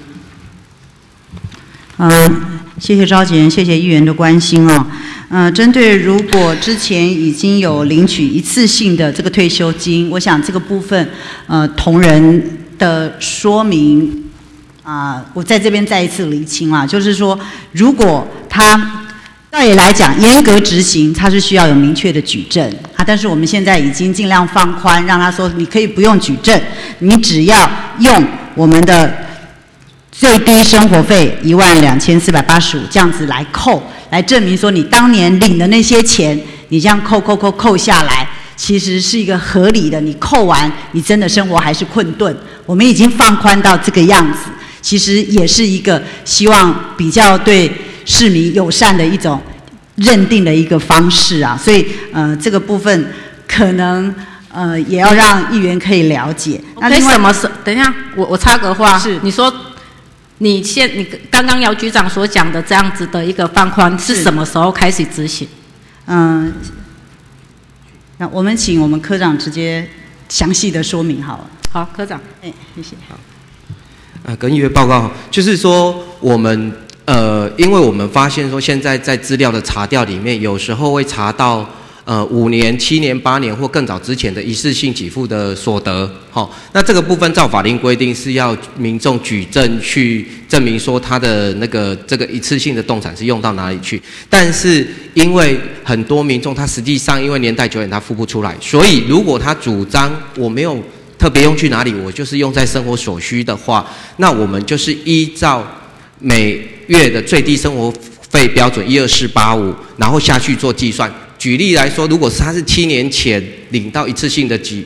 谢谢召集人，谢谢议员的关心针对如果之前已经有领取一次性的这个退休金，我想这个部分同仁的说明我在这边再一次厘清啦，就是说，如果他照理来讲严格执行，他是需要有明确的举证但是我们现在已经尽量放宽，让他说你可以不用举证，你只要用我们的最低生活费12485这样子来扣，来证明说你当年领的那些钱，你这样扣下来，其实是一个合理的。你扣完，你真的生活还是困顿。我们已经放宽到这个样子，其实也是一个希望比较对市民友善的一种认定的一个方式所以这个部分可能也要让议员可以了解。 那另外等一下，我插个话，是你说。你刚刚姚局长所讲的这样子的一个放宽是什么时候开始执行？那我们请我们科长直接详细的说明好了。好，科长。谢谢。 好。跟议员报告，就是说我们因为我们发现说现在在资料的查调里面，有时候会查到5年、7年、8年或更早之前的一次性给付的所得，那这个部分照法令规定是要民众举证去证明说他的这个一次性的动产是用到哪里去，但是因为很多民众他实际上因为年代久远他付不出来，所以如果他主张我没有特别用去哪里，我就是用在生活所需的话，那我们就是依照每月的最低生活费标准12485，然后下去做计算。举例来说，如果他是7年前领到一次性的给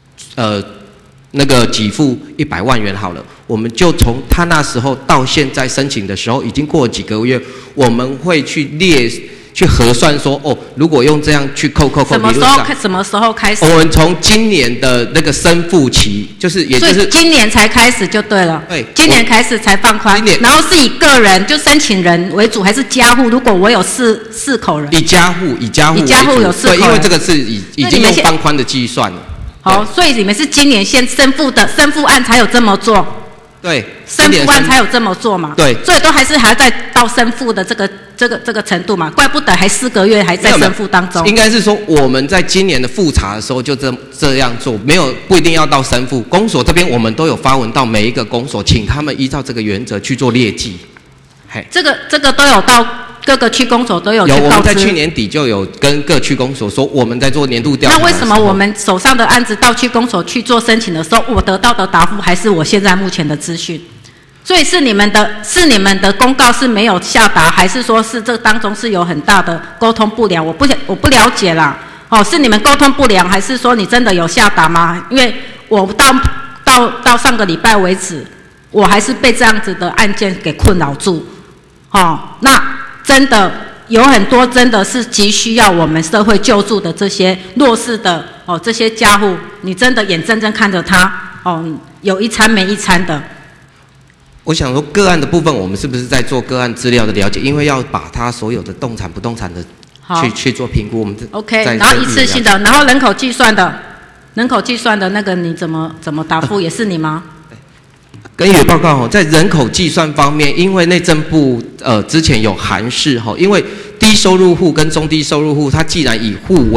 付100万元好了，我们就从他那时候到现在申请的时候，已经过了几个月，我们会去核算说，如果用这样去扣，什么时候开始？ 我们从今年的那个申付期，所以今年才开始就对了。 对， 今年开始才放宽。然后是以个人就申请人为主，还是家户？如果我有四口人， 以家户有4口人，对，因为这个是已经用放宽的计算了。 好，所以你们是今年先申付案才有这么做。 对， 申付案才有这么做嘛？ 对， 所以都还要再到申付的这个程度嘛，怪不得还4个月还在申付当中。 应该是说我们在今年的复查的时候就这样做，不一定要到申付。公所这边我们都有发文到每一个公所，请他们依照这个原则去做列记。 这个都有到各个区公所都有去告知。 我们在去年底就有跟各区公所说我们在做年度调查。 那为什么我们手上的案子到区公所去做申请的时候，我得到的答复还是我现在目前的资讯？所以是你们的公告是没有下达，还是说是这当中是有很大的沟通不良？我不了解啦。是你们沟通不良，还是说你真的有下达吗？因为我到上个礼拜为止，我还是被这样子的案件给困扰住。那真的有很多真的是急需要我们社会救助的这些弱势的这些家户，你真的眼睁睁看着他有一餐没一餐的。 我想说个案的部分，我们是不是在做个案资料的了解？因为要把他所有的动产不动产的去做评估，我们 OK， 然后一次性的，然后人口计算的， 人口计算的那个你怎么答复？也是你吗？ 跟议员报告在人口计算方面，因为内政部之前有函释因为低收入户跟中低收入户，它既然以户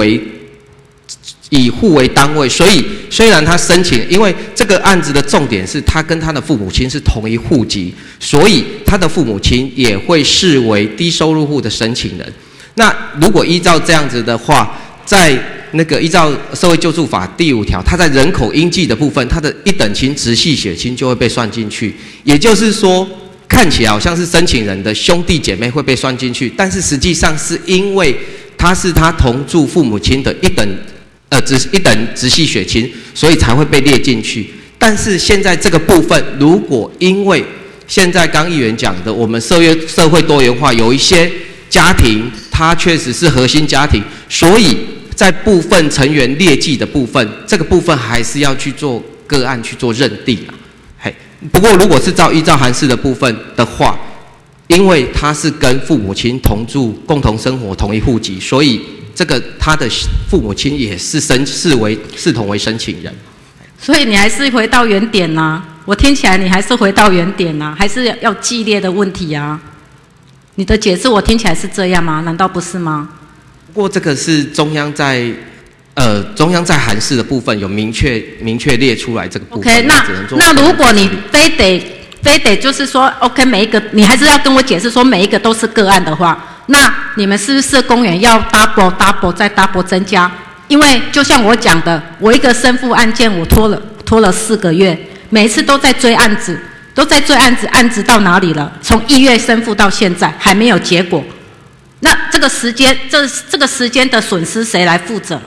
为单位，所以虽然他申请，因为这个案子的重点是他跟他的父母亲是同一户籍，所以他的父母亲也会视为低收入户的申请人。那如果依照这样子的话，在那个依照社会救助法第5条，他在人口应计的部分，他的一等亲直系血亲就会被算进去。也就是说，看起来好像是申请人的兄弟姐妹会被算进去，但是实际上是因为他是他同住父母亲的一等直系血亲，所以才会被列进去。但是现在这个部分，如果因为现在刚议员讲的，我们社会多元化，有一些家庭它确实是核心家庭，所以在部分成员列记的部分，这个部分还是要去做个案去做认定不过如果是依照函释的部分的话，因为他是跟父母亲同住、共同生活、同一户籍，所以这个他的父母亲也是视同为申请人。 所以你还是回到原点啊，我听起来你还是回到原点啊，还是要激烈的问题啊。你的解释我听起来是这样吗？难道不是吗？ 不过这个是中央在函释的部分有明确列出来这个部分。 OK， 那如果你非得就是说 OK 每一个你还是要跟我解释说每一个都是个案的话，那你们是不是社工员要 double 再 double 增加？因为就像我讲的，我一个生父案件我拖了4个月，每一次都在追案子，案子到哪里了？从1月生父到现在还没有结果。那这个时间的损失谁来负责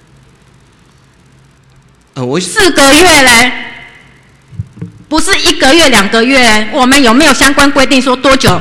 ？4个月嘞，不是1个月2个月，我们有没有相关规定说多久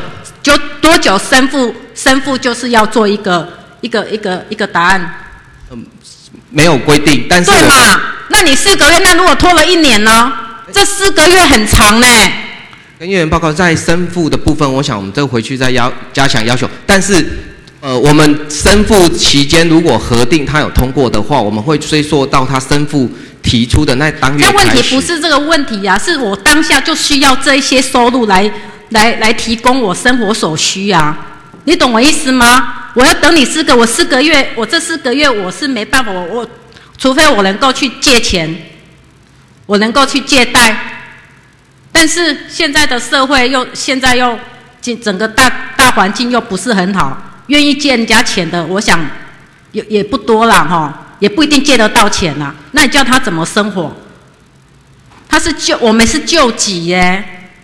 生父就是要做一个答案？ 没有规定，但是对嘛？那你4个月，那如果拖了1年呢？这4个月很长呢。 跟议员报告，在生父的部分，我想我们这回去再加强要求。但是，我们生父期间如果核定他有通过的话，我们会追溯到他生父提出的那当月开始。 那问题不是这个问题啊，是我当下就需要这一些收入来提供我生活所需啊。你懂我意思吗？我要等你我4个月，我这4个月我是没办法，我除非我能够去借钱，我能够去借贷。但是现在的社会现在又整个大环境又不是很好，愿意借人家钱的，我想也不多啦也不一定借得到钱啦。那你叫他怎么生活？我们是救济耶。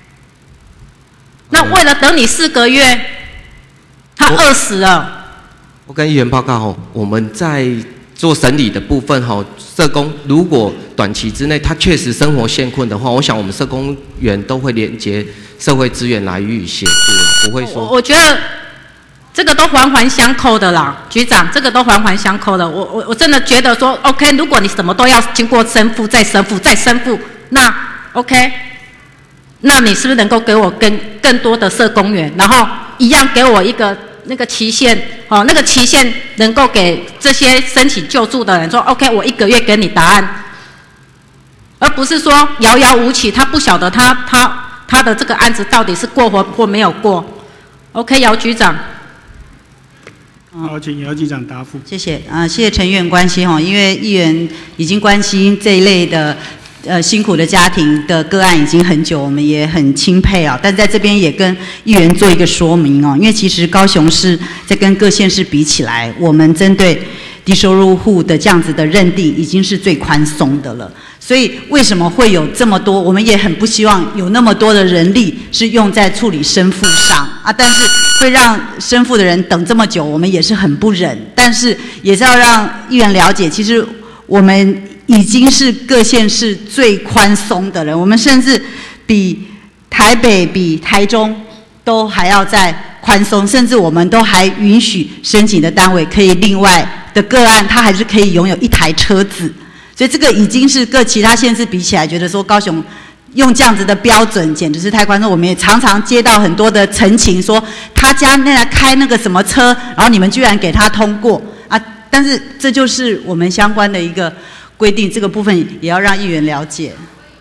那为了等你4个月，他饿死了。 我跟议员报告我们在做审理的部分社工如果短期之内他确实生活陷困的话，我想我们社工员都会连结社会资源来予以协助，不会说。我觉得这个都环环相扣的啦，局长，这个都环环相扣的。我真的觉得说 ，OK， 如果你什么都要经过生父再生父再生父，那 OK， 那你是不是能够给我更多的社工员，然后一样给我一个那个期限那个期限能够给这些申请救助的人说 ，OK， 我1个月给你答案，而不是说遥遥无期，他不晓得他的这个案子到底是过或没有过。OK， 姚局长。 好，请姚局长答复。 谢谢谢谢陈议员关心因为议员已经关心这一类的辛苦的家庭的个案已经很久，我们也很钦佩但在这边也跟议员做一个说明因为其实高雄市在跟各县市比起来，我们针对低收入户的这样子的认定已经是最宽松的了。所以为什么会有这么多？我们也很不希望有那么多的人力是用在处理生父上但是会让生父的人等这么久，我们也是很不忍。但是也是要让议员了解，其实我们已经是各县市最宽松的人，我们甚至比台北、比台中都还要再宽松，甚至我们都还允许申请的单位可以另外的个案，他还是可以拥有1台车子。所以这个已经是各其他县市比起来，觉得说高雄用这样子的标准简直是太宽松。我们也常常接到很多的陈情，说他家那开那个什么车，然后你们居然给他通过但是这就是我们相关的一个规定，这个部分也要让议员了解。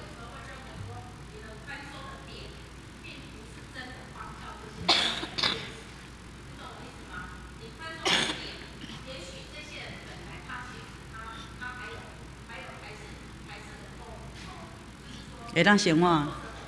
会当生活，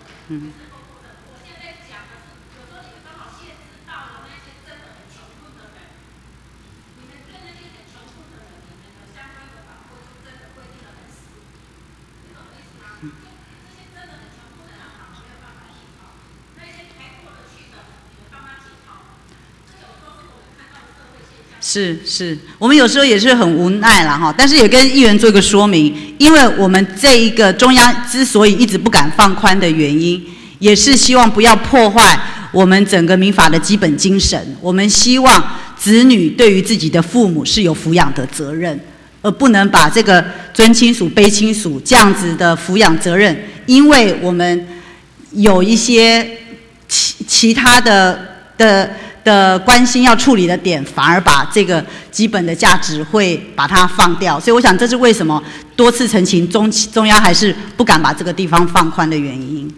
是，我们有时候也是很无奈啦哈，但是也跟议员做一个说明，因为我们这一个中央之所以一直不敢放宽的原因，也是希望不要破坏我们整个民法的基本精神。我们希望子女对于自己的父母是有抚养的责任，而不能把这个尊亲属、卑亲属这样子的抚养责任，因为我们有一些其他的关心要处理的点，反而把这个基本的价值会把它放掉，所以我想这是为什么多次澄清中央还是不敢把这个地方放宽的原因。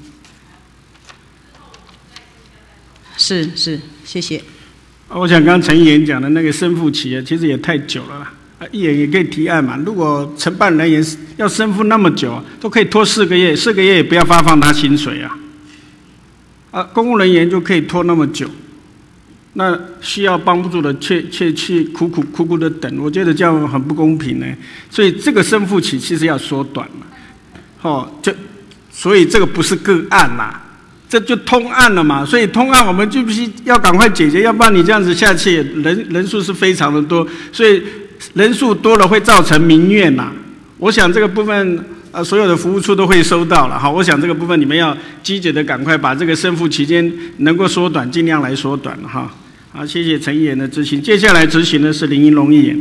是，谢谢。 我想刚刚陈议员讲的那个生父期其实也太久了啦。议员也可以提案嘛，如果承办人员要生父那么久，都可以拖4个月，4个月也不要发放他薪水啊。公务人员就可以拖那么久。那需要帮助的却去苦苦的等，我觉得这样很不公平呢。所以这个生父期其实要缩短了，所以这个不是个案啦，这就通案了嘛。所以通案我们就必须要赶快解决，要不然你这样子下去，人数是非常的多，所以人数多了会造成民怨呐。我想这个部分所有的服务处都会收到了哈。我想这个部分你们要积极的赶快把这个生父期间能够缩短，尽量来缩短哈。好，谢谢陈议员的执行。接下来执行的是林英龙议员。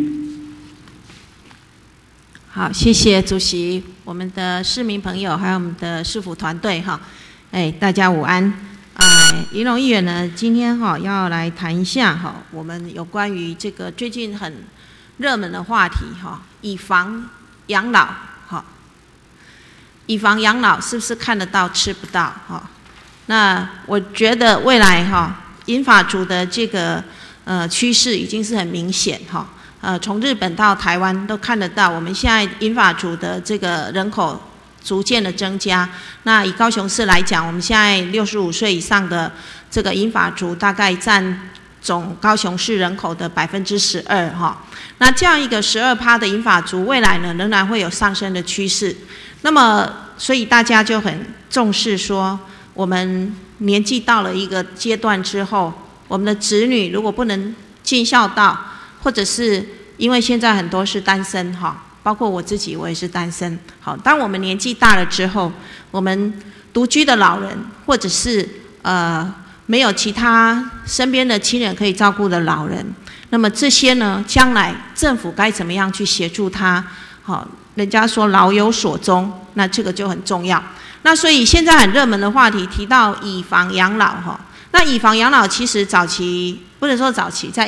好，谢谢主席，我们的市民朋友，还有我们的市府团队哈。大家午安。林龙议员呢，今天要来谈一下我们有关于这个最近很热门的话题以房养老以房养老是不是看得到吃不到那我觉得未来银发族的这个趋势已经是很明显从日本到台湾都看得到，我们现在银发族的这个人口逐渐的增加。那以高雄市来讲，我们现在65岁以上的这个银发族大概占总高雄市人口的12%那这样一个12%的银发族，未来呢仍然会有上升的趋势。那么所以大家就很重视说，我们年纪到了一个阶段之后，我们的子女如果不能尽孝道，或者是因为现在很多是单身包括我自己，我也是单身。当我们年纪大了之后，我们独居的老人，或者是没有其他身边的亲人可以照顾的老人，那么这些呢，将来政府该怎么样去协助他？人家说老有所终，那这个就很重要。那所以现在很热门的话题提到以房养老那以房养老其实早期不能说早期，在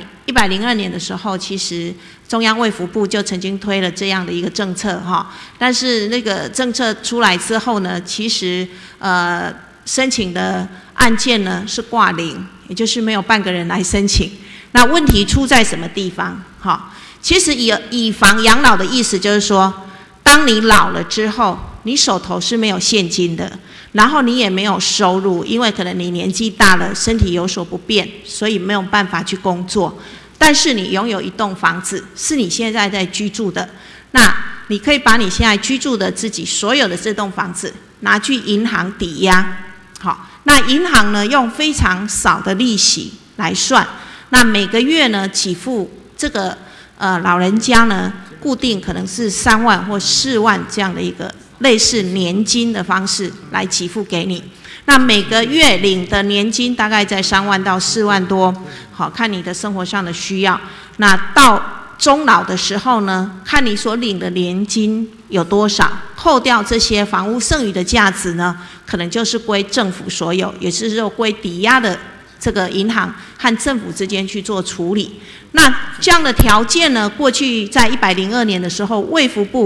102年的时候，其实中央卫福部就曾经推了这样的一个政策但是那个政策出来之后呢，其实申请的案件呢是挂零，也就是没有半个人来申请。那问题出在什么地方？其实以房养老的意思就是说，当你老了之后，你手头是没有现金的，然后你也没有收入，因为可能你年纪大了，身体有所不便，所以没有办法去工作。但是你拥有一栋房子，是你现在在居住的，那你可以把你现在居住的自己所有的这栋房子拿去银行抵押。那银行呢用非常少的利息来算，那每个月呢给付这个老人家呢固定可能是3万或4万这样的一个类似年金的方式来给付给你。那每个月领的年金大概在3万到4万多，看你的生活上的需要。那到终老的时候呢，看你所领的年金有多少，扣掉这些房屋剩余的价值呢，可能就是归政府所有，也就是说归抵押的这个银行和政府之间去做处理。那这样的条件呢，过去在102年的时候，卫福部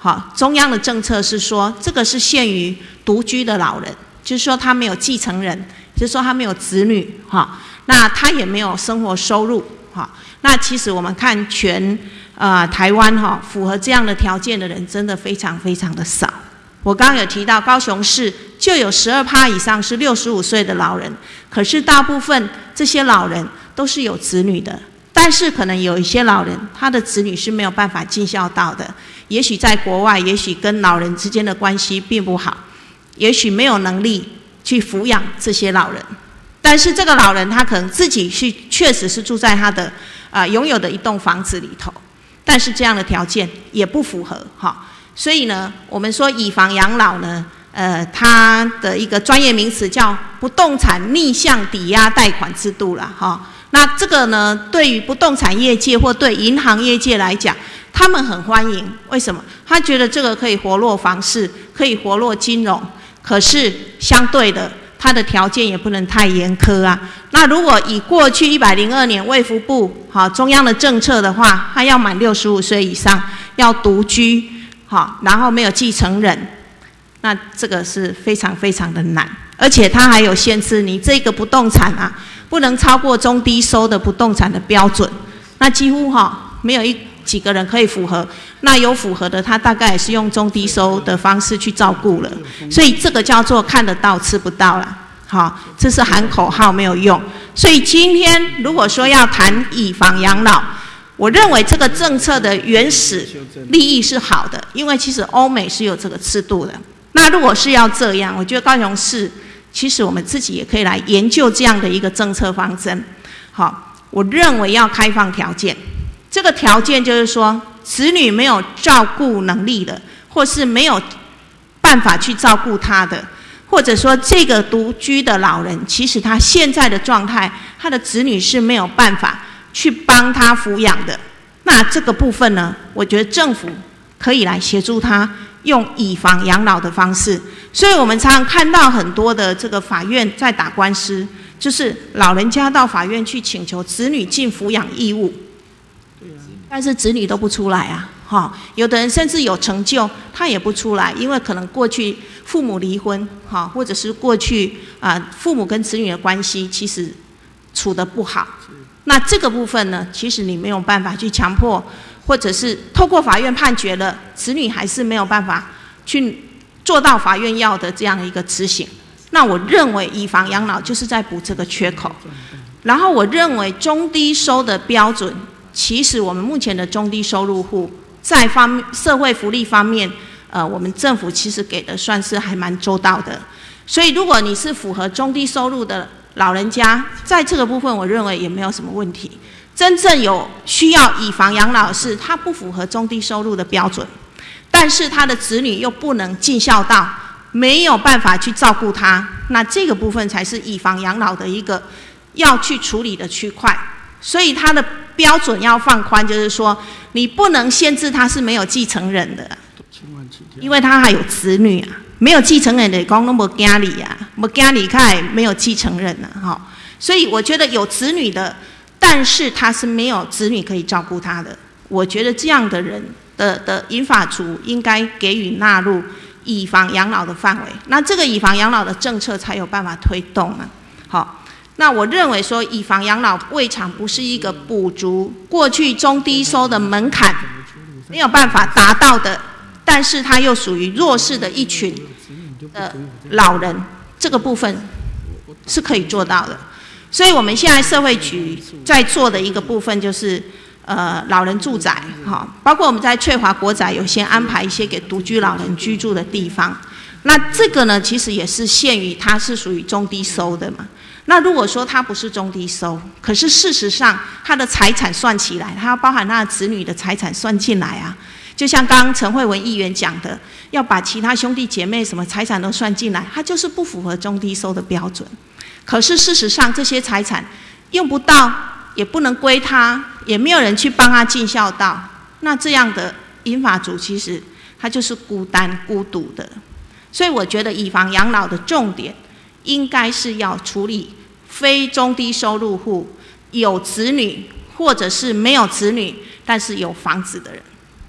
中央的政策是说这个是限于独居的老人，就是说他没有继承人，就是说他没有子女，那他也没有生活收入，那其实我们看全台湾符合这样的条件的人真的非常非常的少。我刚刚有提到高雄市就有12%以上是65岁的老人，可是大部分这些老人都是有子女的，但是可能有一些老人他的子女是没有办法尽孝道的，也许在国外，也许跟老人之间的关系并不好，也许没有能力去抚养这些老人，但是这个老人他可能自己确实是住在他的拥有的一栋房子里头，但是这样的条件也不符合所以呢，我们说以房养老呢，它的一个专业名词叫不动产逆向抵押贷款制度啦那这个呢，对于不动产业界或对银行业界来讲，他们很欢迎。为什么？他觉得这个可以活络房市，可以活络金融，可是相对的，它的条件也不能太严苛啊。那如果以过去102年卫福部中央的政策的话，他要满65岁以上，要独居然后没有继承人，那这个是非常非常的难，而且它还有限制，你这个不动产不能超过中低收的不动产的标准，那几乎没有几个人可以符合，那有符合的，他大概也是用中低收的方式去照顾了，所以这个叫做看得到吃不到啦，这是喊口号没有用。所以今天如果说要谈以房养老，我认为这个政策的原始利益是好的，因为其实欧美是有这个制度的。那如果是要这样，我觉得高雄市其实我们自己也可以来研究这样的一个政策方针。我认为要开放条件，这个条件就是说，子女没有照顾能力的，或是没有办法去照顾他的，或者说这个独居的老人，其实他现在的状态，他的子女是没有办法去帮他抚养的，那这个部分呢，我觉得政府可以来协助他用以房养老的方式。所以我们常常看到很多的这个法院在打官司，就是老人家到法院去请求子女尽抚养义务，但是子女都不出来有的人甚至有成就，他也不出来，因为可能过去父母离婚或者是过去父母跟子女的关系其实处得不好。那这个部分呢，其实你没有办法去强迫，或者是透过法院判决了，子女还是没有办法去做到法院要的这样一个执行。那我认为以房养老就是在补这个缺口。然后我认为中低收的标准，其实我们目前的中低收入户在社会福利方面，我们政府其实给的算是还蛮周到的。所以如果你是符合中低收入的老人家，在这个部分我认为也没有什么问题。真正有需要以房养老的是他不符合中低收入的标准，但是他的子女又不能尽孝道，没有办法去照顾他，那这个部分才是以房养老的一个要去处理的区块。所以他的标准要放宽，就是说你不能限制他是没有继承人的，因为他还有子女没有继承人的讲都没家里没家里他也没有继承人所以我觉得有子女的，但是他是没有子女可以照顾他的，我觉得这样的人的银发族应该给予纳入以房养老的范围，那这个以房养老的政策才有办法推动那我认为说以房养老未尝不是一个补足过去中低收的门槛没有办法达到的，但是它又属于弱势的一群的老人，这个部分是可以做到的。所以我们现在社会局在做的一个部分就是老人住宅包括我们在翠华国宅有先安排一些给独居老人居住的地方，那这个呢其实也是限于它是属于中低收的嘛。那如果说他不是中低收，可是事实上他的财产算起来，他要包含他的子女的财产算进来就像刚刚陈慧文议员讲的，要把其他兄弟姐妹什么财产都算进来，他就是不符合中低收的标准。可是事实上这些财产用不到，也不能归他，也没有人去帮他尽孝道，那这样的银发族其实他就是孤单孤独的。所以我觉得以房养老的重点应该是要处理非中低收入户有子女或者是没有子女但是有房子的人，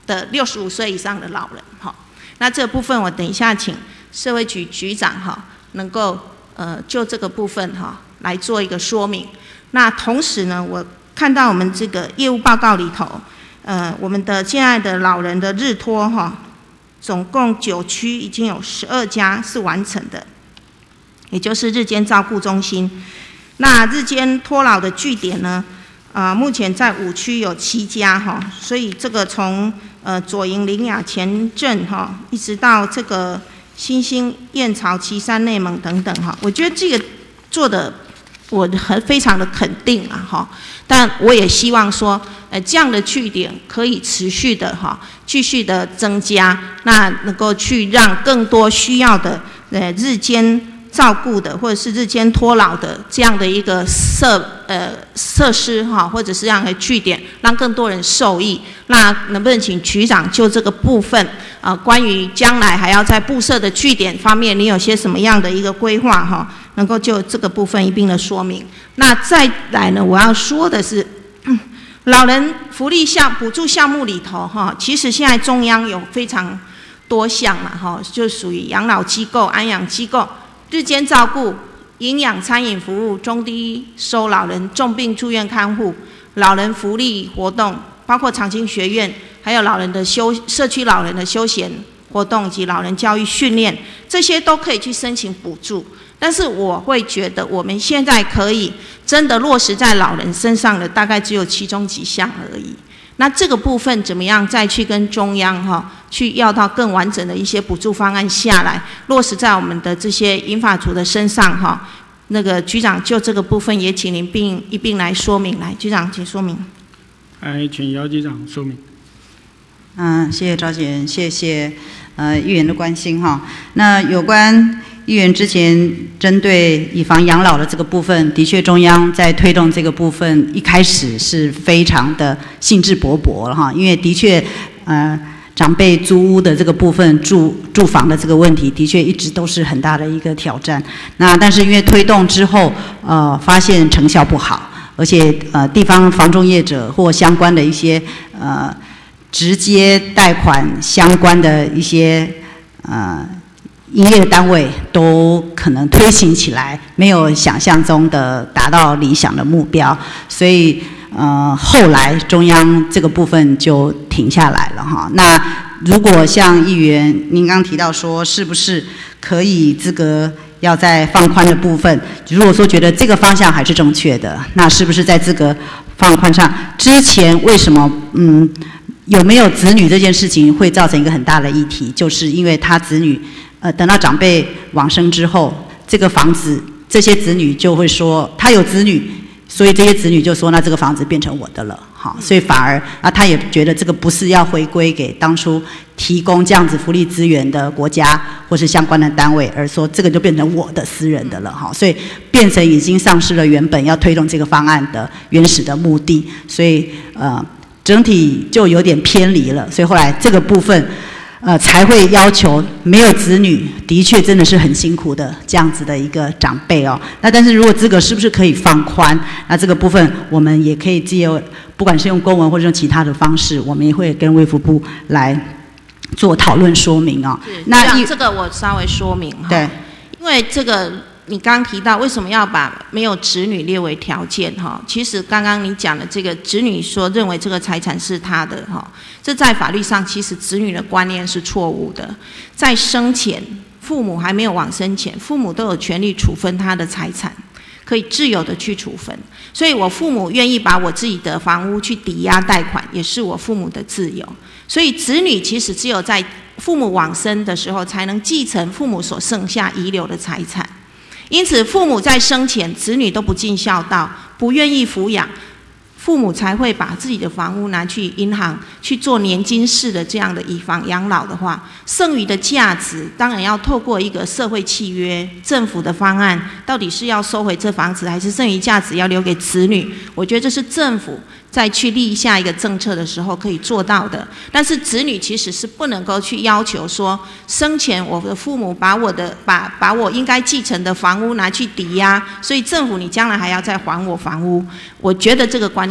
的65岁以上的老人哈。那这部分我等一下请社会局局长哈能够就这个部分哈来做一个说明。那同时呢，我看到我们这个业务报告里头，我们的现在的老人的日托哈，总共9区已经有12家是完成的，也就是日间照顾中心。那日间托老的据点呢，目前在5区有7家哈，所以这个从左营、苓雅、前镇哈，一直到这个新兴、燕巢、旗山、内蒙等等哈，我觉得这个做的我非常的肯定啊哈，但我也希望说，这样的据点可以持续的哈，继续的增加，那能够去让更多需要的日间照顾的或者是日间托老的这样的一个设施哈，或者是这样的据点，让更多人受益。那能不能请局长就这个部分关于将来还要在布设的据点方面，你有些什么样的一个规划哈？能够就这个部分一并的说明。那再来呢，我要说的是，老人福利补助项目里头哈，其实现在中央有非常多项嘛哈，就属于养老机构、安养机构、日间照顾、营养餐饮服务、中低收老人重病住院看护、老人福利活动，包括长青学院，还有老人的社区老人的休闲活动及老人教育训练，这些都可以去申请补助。但是我会觉得，我们现在可以真的落实在老人身上的，大概只有其中几项而已。那这个部分怎么样再去跟中央去要到更完整的一些补助方案下来，落实在我们的这些银发族的身上那个局长就这个部分也请您一并来说明。来，局长请说明。 请姚局长说明。 谢谢赵议员，谢谢议员的关心哈。那有关议员之前针对以房养老的这个部分，的确中央在推动这个部分一开始是非常的兴致勃勃了哈，因为的确长辈租屋的这个部分住房的这个问题，的确一直都是很大的一个挑战。那但是因为推动之后，发现成效不好，而且地方房仲业者或相关的一些直接贷款相关的一些营业单位都可能推行起来没有想象中的达到理想的目标，所以后来中央这个部分就停下来了哈。那如果像议员您刚提到说，是不是可以这个要在放宽的部分，如果说觉得这个方向还是正确的，那是不是在这个放宽上，之前为什么有没有子女这件事情会造成一个很大的议题，就是因为他子女等到长辈往生之后，这个房子这些子女就会说他有子女，所以这些子女就说那这个房子变成我的了，好，所以反而他也觉得这个不是要回归给当初提供这样子福利资源的国家或是相关的单位，而说这个就变成我的私人的了，好，所以变成已经丧失了原本要推动这个方案的原始的目的，所以整体就有点偏离了，所以后来这个部分才会要求没有子女，的确真的是很辛苦的这样子的一个长辈哦。那但是如果资格是不是可以放宽？那这个部分我们也可以借由不管是用公文或者用其他的方式，我们也会跟卫福部来做讨论说明哦。 那这个我稍微说明哈。 对， 因为这个你刚刚提到为什么要把没有子女列为条件哈？其实刚刚你讲的这个子女说认为这个财产是他的哈，这在法律上其实子女的观念是错误的。在生前，父母还没有往生前，父母都有权利处分他的财产，可以自由的去处分。所以我父母愿意把我自己的房屋去抵押贷款，也是我父母的自由。所以子女其实只有在父母往生的时候，才能继承父母所剩下遗留的财产。因此，父母在生前，子女都不尽孝道，不愿意抚养，父母才会把自己的房屋拿去银行去做年金式的这样的以房养老的话，剩余的价值当然要透过一个社会契约、政府的方案，到底是要收回这房子，还是剩余价值要留给子女？我觉得这是政府再去立下一个政策的时候可以做到的。但是子女其实是不能够去要求说，生前我的父母把我应该继承的房屋拿去抵押，所以政府你将来还要再还我房屋。我觉得这个观念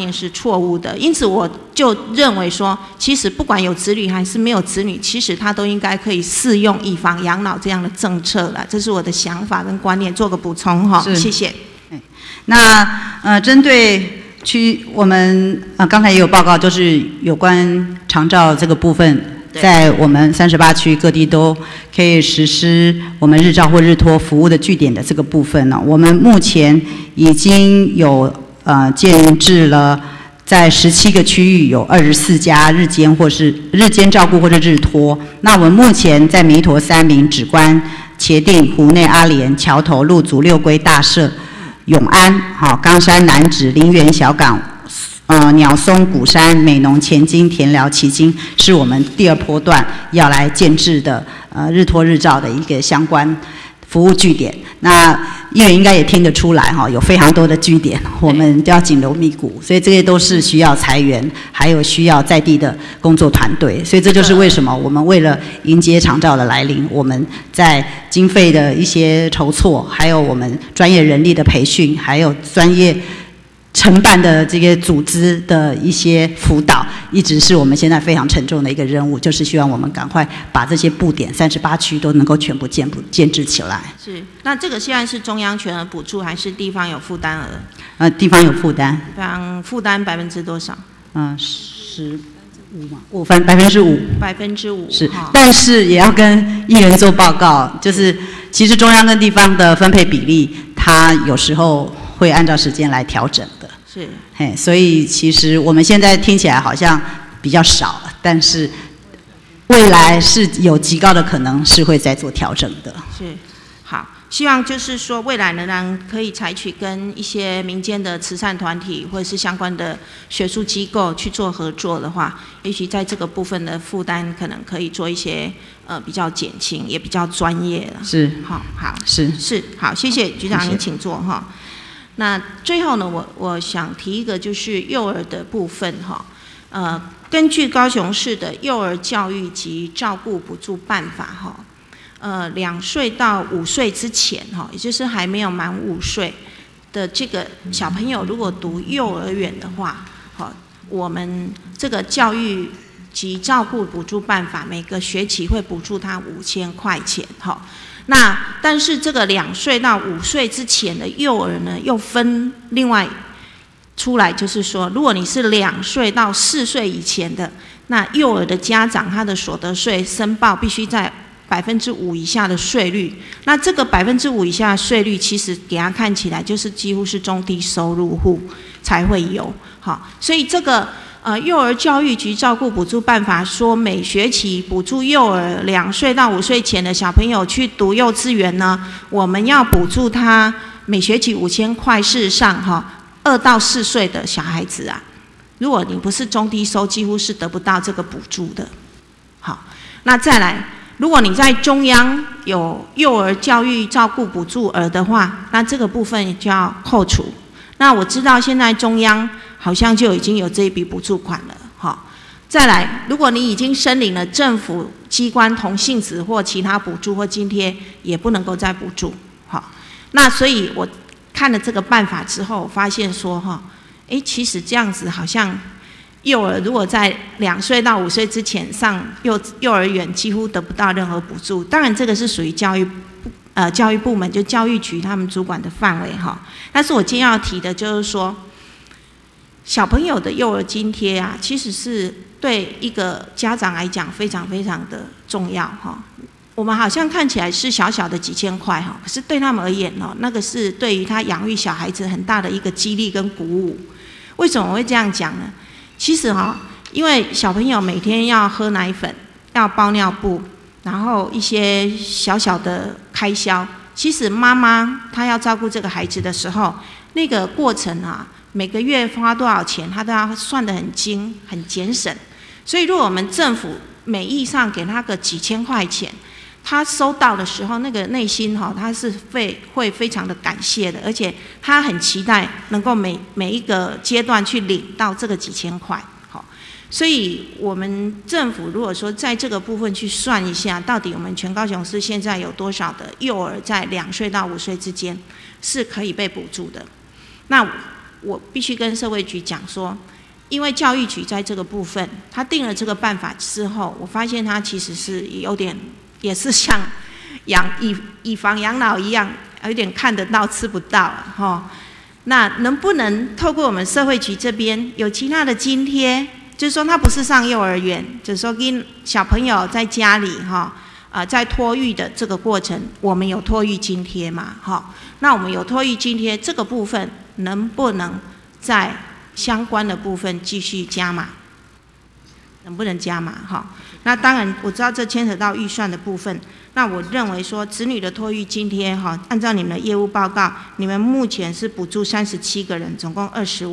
念是错误的。因此，我就认为说，其实不管有子女还是没有子女，其实他都应该可以适用以房养老这样的政策了。这是我的想法跟观念，做个补充哈。谢谢。 那针对我们刚才也有报告，就是有关长照这个部分，在我们38区各地都可以实施我们日照或日托服务的据点的这个部分呢，我们目前已经有建置了在17个区域有24家日间或是日间照顾或者日托。那我们目前在弥陀、三民、芷观、茄萣、湖内、阿莲、桥头、鹿竹、六龟、大社、永安、冈山、南芷、林园、小港、鸟松、鼓山、美浓、前金、田寮、旗津，是我们第2波段要来建置的日托日照的一个相关服务据点。那议员应该也听得出来有非常多的据点，我们都要紧锣密鼓，所以这些都是需要裁员，还有需要在地的工作团队。所以这就是为什么我们为了迎接长照的来临，我们在经费的一些筹措，还有我们专业人力的培训，还有专业承办的这个组织的一些辅导，一直是我们现在非常沉重的一个任务，就是希望我们赶快把这些布点38区都能够全部建制起来。 是，那这个现在是中央全额补助还是地方有负担额？ 地方有负担。 地方负担多少 ？15%嘛，5%。 5% 是，但是也要跟议员做报告，就是其实中央跟地方的分配比例，它有时候会按照时间来调整的。 是， 所以其实我们现在听起来好像比较少，但是未来是有极高的可能是会再做调整的。 是，好，希望就是说未来仍然可以采取跟一些民间的慈善团体或者是相关的学术机构去做合作的话，也许在这个部分的负担可能可以做一些比较减轻，也比较专业了。 是， 好， 是好，谢谢局长，您请坐哈。那最后呢，我想提一个就是幼儿的部分哈，根据高雄市的幼儿教育及照顾补助办法哈，2岁到5岁之前哈，也就是还没有满5岁的这个小朋友，如果读幼儿园的话，我们这个教育及照顾补助办法每个学期会补助他5000块钱哈。那但是这个2岁到5岁之前的幼儿呢，又分另外出来，就是说，如果你是2岁到4岁以前的，那幼儿的家长他的所得税申报必须在5%以下的税率。那这个5%以下的税率，其实给他看起来就是几乎是中低收入户才会有。好，所以这个幼儿教育及照顾补助办法说，每学期补助幼儿2岁到5岁前的小朋友去读幼稚园呢，我们要补助他每学期5000块。事实上2到4岁的小孩子啊，如果你不是中低收，几乎是得不到这个补助的。好，那再来，如果你在中央有幼儿教育照顾补助额的话，那这个部分就要扣除。那我知道现在中央好像就已经有这一笔补助款了，再来，如果你已经申领了政府机关同性质或其他补助或津贴，也不能够再补助，那所以我看了这个办法之后，发现说其实这样子好像幼儿如果在2岁到5岁之前上幼儿园，几乎得不到任何补助。当然，这个是属于教育部门，就教育局他们主管的范围哈。但是我今天要提的就是说，小朋友的幼儿津贴啊，其实是对一个家长来讲非常非常的重要哈。我们好像看起来是小小的几千块哈，可是对他们而言那个是对于他养育小孩子很大的一个激励跟鼓舞。为什么我会这样讲呢？其实因为小朋友每天要喝奶粉，要包尿布，然后一些小小的开销，其实妈妈她要照顾这个孩子的时候，那个过程每个月花多少钱，她都要算得很精、很节省。所以，如果我们政府每亿上给他个几千块钱，他收到的时候，那个内心他是会非常的感谢的，而且他很期待能够每一个阶段去领到这个几千块。所以我们政府如果说在这个部分去算一下，到底我们全高雄市现在有多少的幼儿在2岁到5岁之间是可以被补助的？那我必须跟社会局讲说，因为教育局在这个部分，他定了这个办法之后，我发现他其实是有点，也是像以房养老一样，有点看得到吃不到了哈。那能不能透过我们社会局这边有其他的津贴？就是说他不是上幼儿园，就是说跟小朋友在家里哈，在托育的这个过程，我们有托育津贴嘛哈？那我们有托育津贴这个部分，能不能在相关的部分继续加码？能不能加码哈？那当然我知道这牵扯到预算的部分。那我认为说，子女的托育津贴哈，按照你们的业务报告，你们目前是补助37个人，总共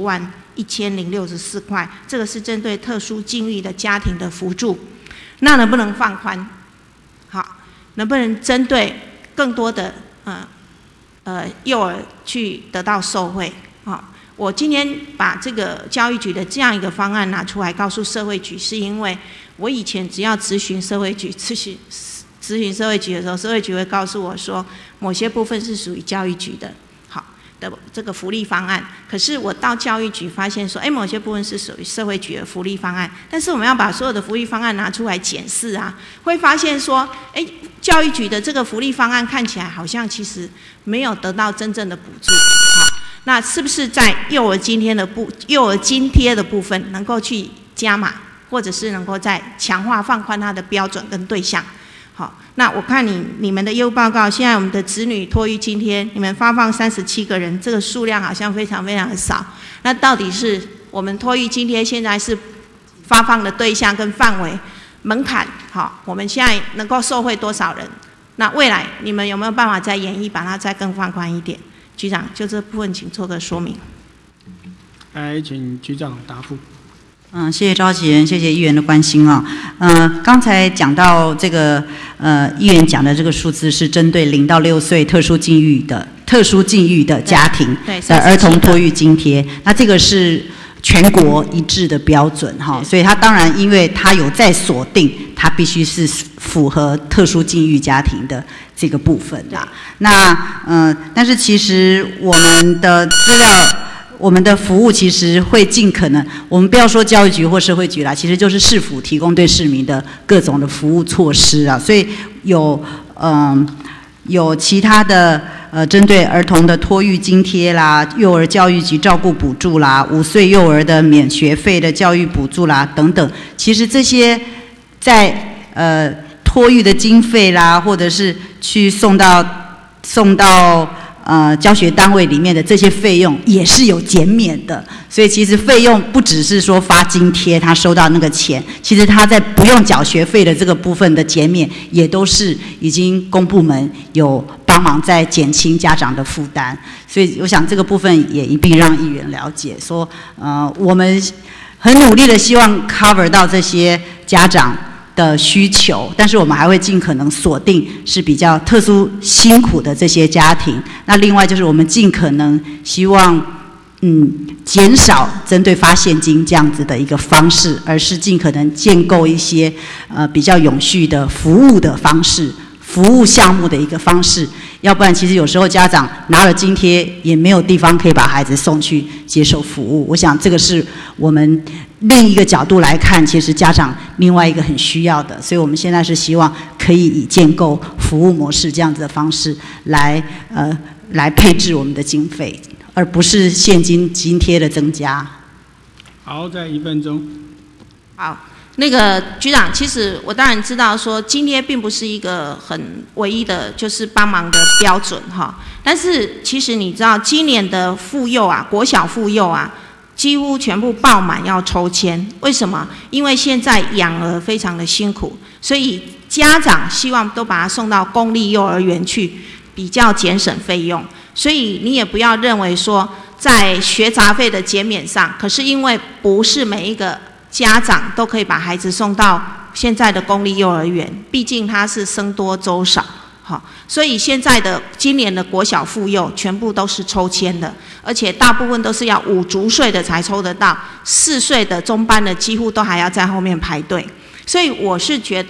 201064块，这个是针对特殊境遇的家庭的扶助。那能不能放宽？好，能不能针对更多的幼儿去得到受惠？好，我今天把这个教育局的这样一个方案拿出来告诉社会局，是因为我以前只要咨询社会局的时候，社会局会告诉我说，某些部分是属于教育局的好的这个福利方案。可是我到教育局发现说，某些部分是属于社会局的福利方案。但是我们要把所有的福利方案拿出来检视啊，会发现说，教育局的这个福利方案看起来好像其实没有得到真正的补助。好，那是不是在幼儿津贴的部分能够去加码，或者是能够再强化放宽它的标准跟对象？好，那我看你们的业务报告，现在我们的子女托育津贴，你们发放37个人，这个数量好像非常非常的少。那到底是我们托育津贴现在是发放的对象跟范围门槛，好，我们现在能够受惠多少人？那未来你们有没有办法再研议，把它再更放宽一点？局长，就这部分请做个说明。 来，请局长答复。 谢谢召集人，谢谢议员的关心啊。刚才讲到这个议员讲的这个数字是针对0到6岁特殊境遇的家庭的儿童托育津贴，那这个是全国一致的标准哈，所以它当然因为它有在锁定，它必须是符合特殊境遇家庭的这个部分啦。那但是其实我们的资料。我们的服务其实会尽可能，我们不要说教育局或社会局啦，其实就是市府提供对市民的各种的服务措施啊，所以有其他的针对儿童的托育津贴啦、幼儿教育及照顾补助啦、5岁幼儿的免学费的教育补助啦等等，其实这些在托育的经费啦，或者是去送到教学单位里面的这些费用也是有减免的，所以其实费用不只是说发津贴他收到那个钱，其实他在不用缴学费的这个部分的减免，也都是已经公部门有帮忙在减轻家长的负担，所以我想这个部分也一并让议员了解，说我们很努力的希望 cover 到这些家长的需求，但是我们还会尽可能锁定是比较特殊辛苦的这些家庭。那另外就是我们尽可能希望减少针对发现金这样子的一个方式，而是尽可能建构一些比较永续的服务的方式，服务项目的一个方式。要不然其实有时候家长拿了津贴也没有地方可以把孩子送去接受服务，我想这个是我们另一个角度来看，其实家长另外一个很需要的，所以我们现在是希望可以以建构服务模式这样子的方式来配置我们的经费，而不是现金津贴的增加。 好，再1分钟。 好，那个局长，其实我当然知道说津贴并不是一个很唯一的，就是帮忙的标准哈。但是其实你知道，今年的妇幼啊，国小妇幼啊，几乎全部爆满要抽签。为什么？因为现在养儿非常的辛苦，所以家长希望都把他送到公立幼儿园去，比较节省费用。所以你也不要认为说在学杂费的减免上，可是因为不是每一个家长都可以把孩子送到现在的公立幼儿园，毕竟它是生多粥少，好，所以今年的国小妇幼全部都是抽签的，而且大部分都是要5足岁的才抽得到，4岁的中班的几乎都还要在后面排队。所以我是觉得，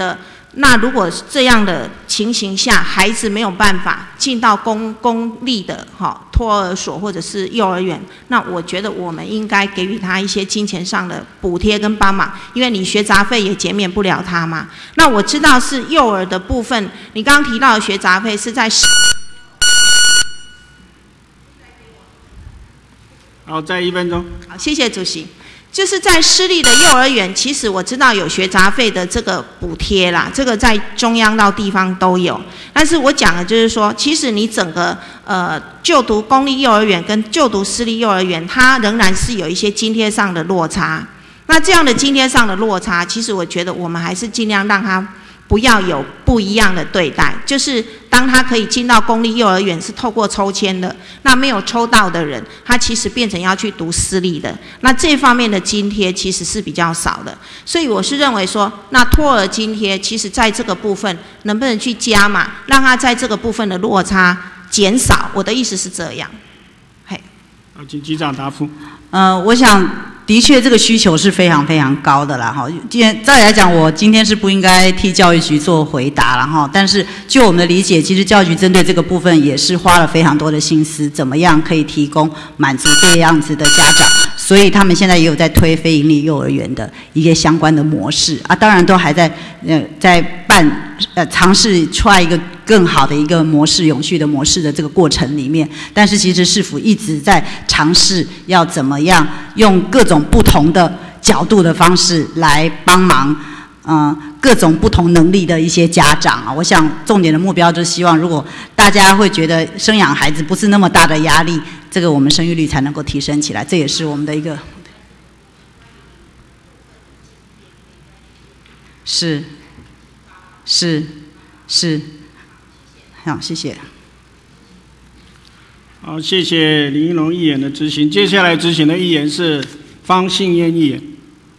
那如果这样的情形下，孩子没有办法进到公立的托儿所或者是幼儿园，那我觉得我们应该给予他一些金钱上的补贴跟帮忙，因为你学杂费也减免不了他嘛。那我知道是幼儿的部分，你刚刚提到的学杂费是在好，再1分钟。 好，谢谢主席。就是在私立的幼儿园，其实我知道有学杂费的这个补贴啦，这个在中央到地方都有。但是我讲的就是说，其实你整个就读公立幼儿园跟就读私立幼儿园，它仍然是有一些津贴上的落差。那这样的津贴上的落差，其实我觉得我们还是尽量让它不要有不一样的对待，就是当他可以进到公立幼儿园是透过抽签的，那没有抽到的人，他其实变成要去读私立的，那这方面的津贴其实是比较少的。所以我是认为说，那托儿津贴其实在这个部分能不能去加码，让他在这个部分的落差减少，我的意思是这样。嘿， 好，请局长答复。 我想的确这个需求是非常非常高的啦哈。照理来讲，我今天是不应该替教育局做回答了哈。但是就我们的理解，其实教育局针对这个部分也是花了非常多的心思，怎么样可以提供满足这样子的家长。所以他们现在也有在推非营利幼儿园的一些相关的模式啊，当然都还在尝试出来一个更好的一个模式、永续的模式的这个过程里面。但是其实市府一直在尝试要怎么样用各种不同的角度的方式来帮忙各种不同能力的一些家长啊。我想重点的目标就是希望，如果大家会觉得生养孩子不是那么大的压力，这个我们生育率才能够提升起来，这也是我们的一个是，好，谢谢。 好，谢谢林依龙议员的质询。接下来质询的议员是方信燕议员。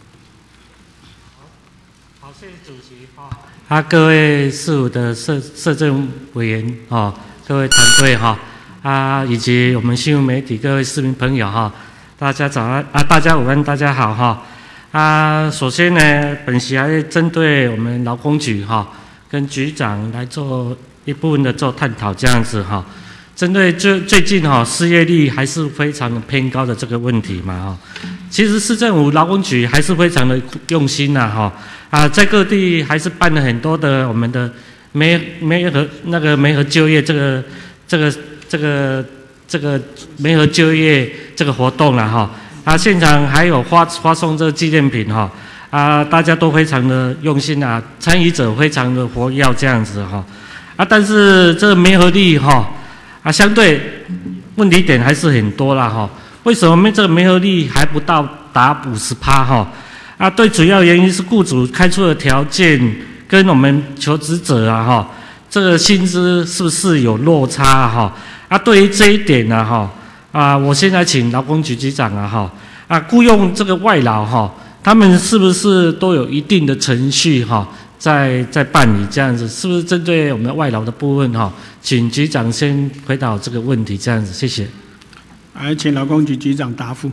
好，谢谢主席各位市府的社政委员各位团队以及我们新闻媒体各位市民朋友大家早安大家午安，大家好首先呢，本席还是针对我们劳工局跟局长来做一部分的做探讨，这样子针对最近失业率还是非常的偏高的这个问题嘛其实市政府劳工局还是非常的用心在各地还是办了很多的我们的媒合就业这个媒合就业这个活动啦现场还有发送这个纪念品大家都非常的用心参与者非常的活跃这样子但是这个媒合率相对问题点还是很多啦为什么这个媒合率还不到达50%对，主要原因是雇主开出的条件跟我们求职者这个薪资是不是有落差对于这一点我现在请劳工局局长雇用这个外劳他们是不是都有一定的程序在办理这样子？是不是针对我们的外劳的部分请局长先回答这个问题这样子，谢谢。 来，请劳工局局长答复。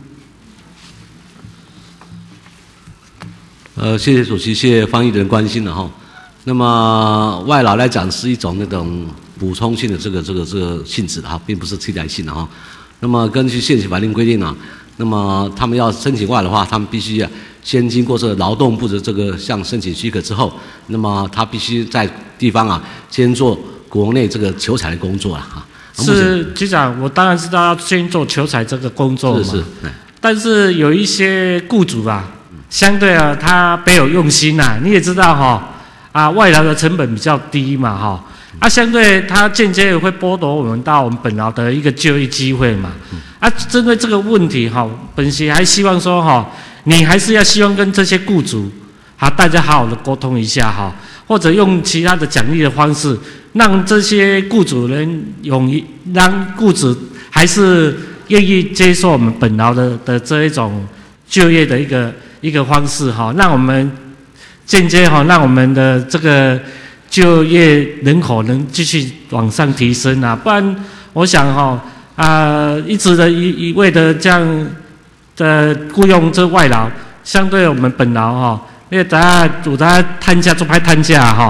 谢谢主席，谢谢方议员关心的那么外劳来讲是一种那种补充性的这个性质的并不是替代性的那么根据现行法令规定那么他们要申请外劳的话，他们必须先经过这个劳动部的这个向申请许可之后，那么他必须在地方先做国内这个求采的工作是局长，我当然知道要先做求采这个工作嘛。 是。 但是有一些雇主相对他别有用心你也知道外劳的成本比较低嘛相对他间接也会剥夺我们本劳的一个就业机会嘛针对这个问题本席还希望说你还是要希望跟这些雇主大家好好的沟通一下或者用其他的奖励的方式，让这些雇主让雇主还是愿意接受我们本劳的这一种就业的一个方式让我们间接让我们的这个就业人口能继续往上提升不然我想一直的一味的这样的雇佣这外劳，相对我们本劳大家探价做派探价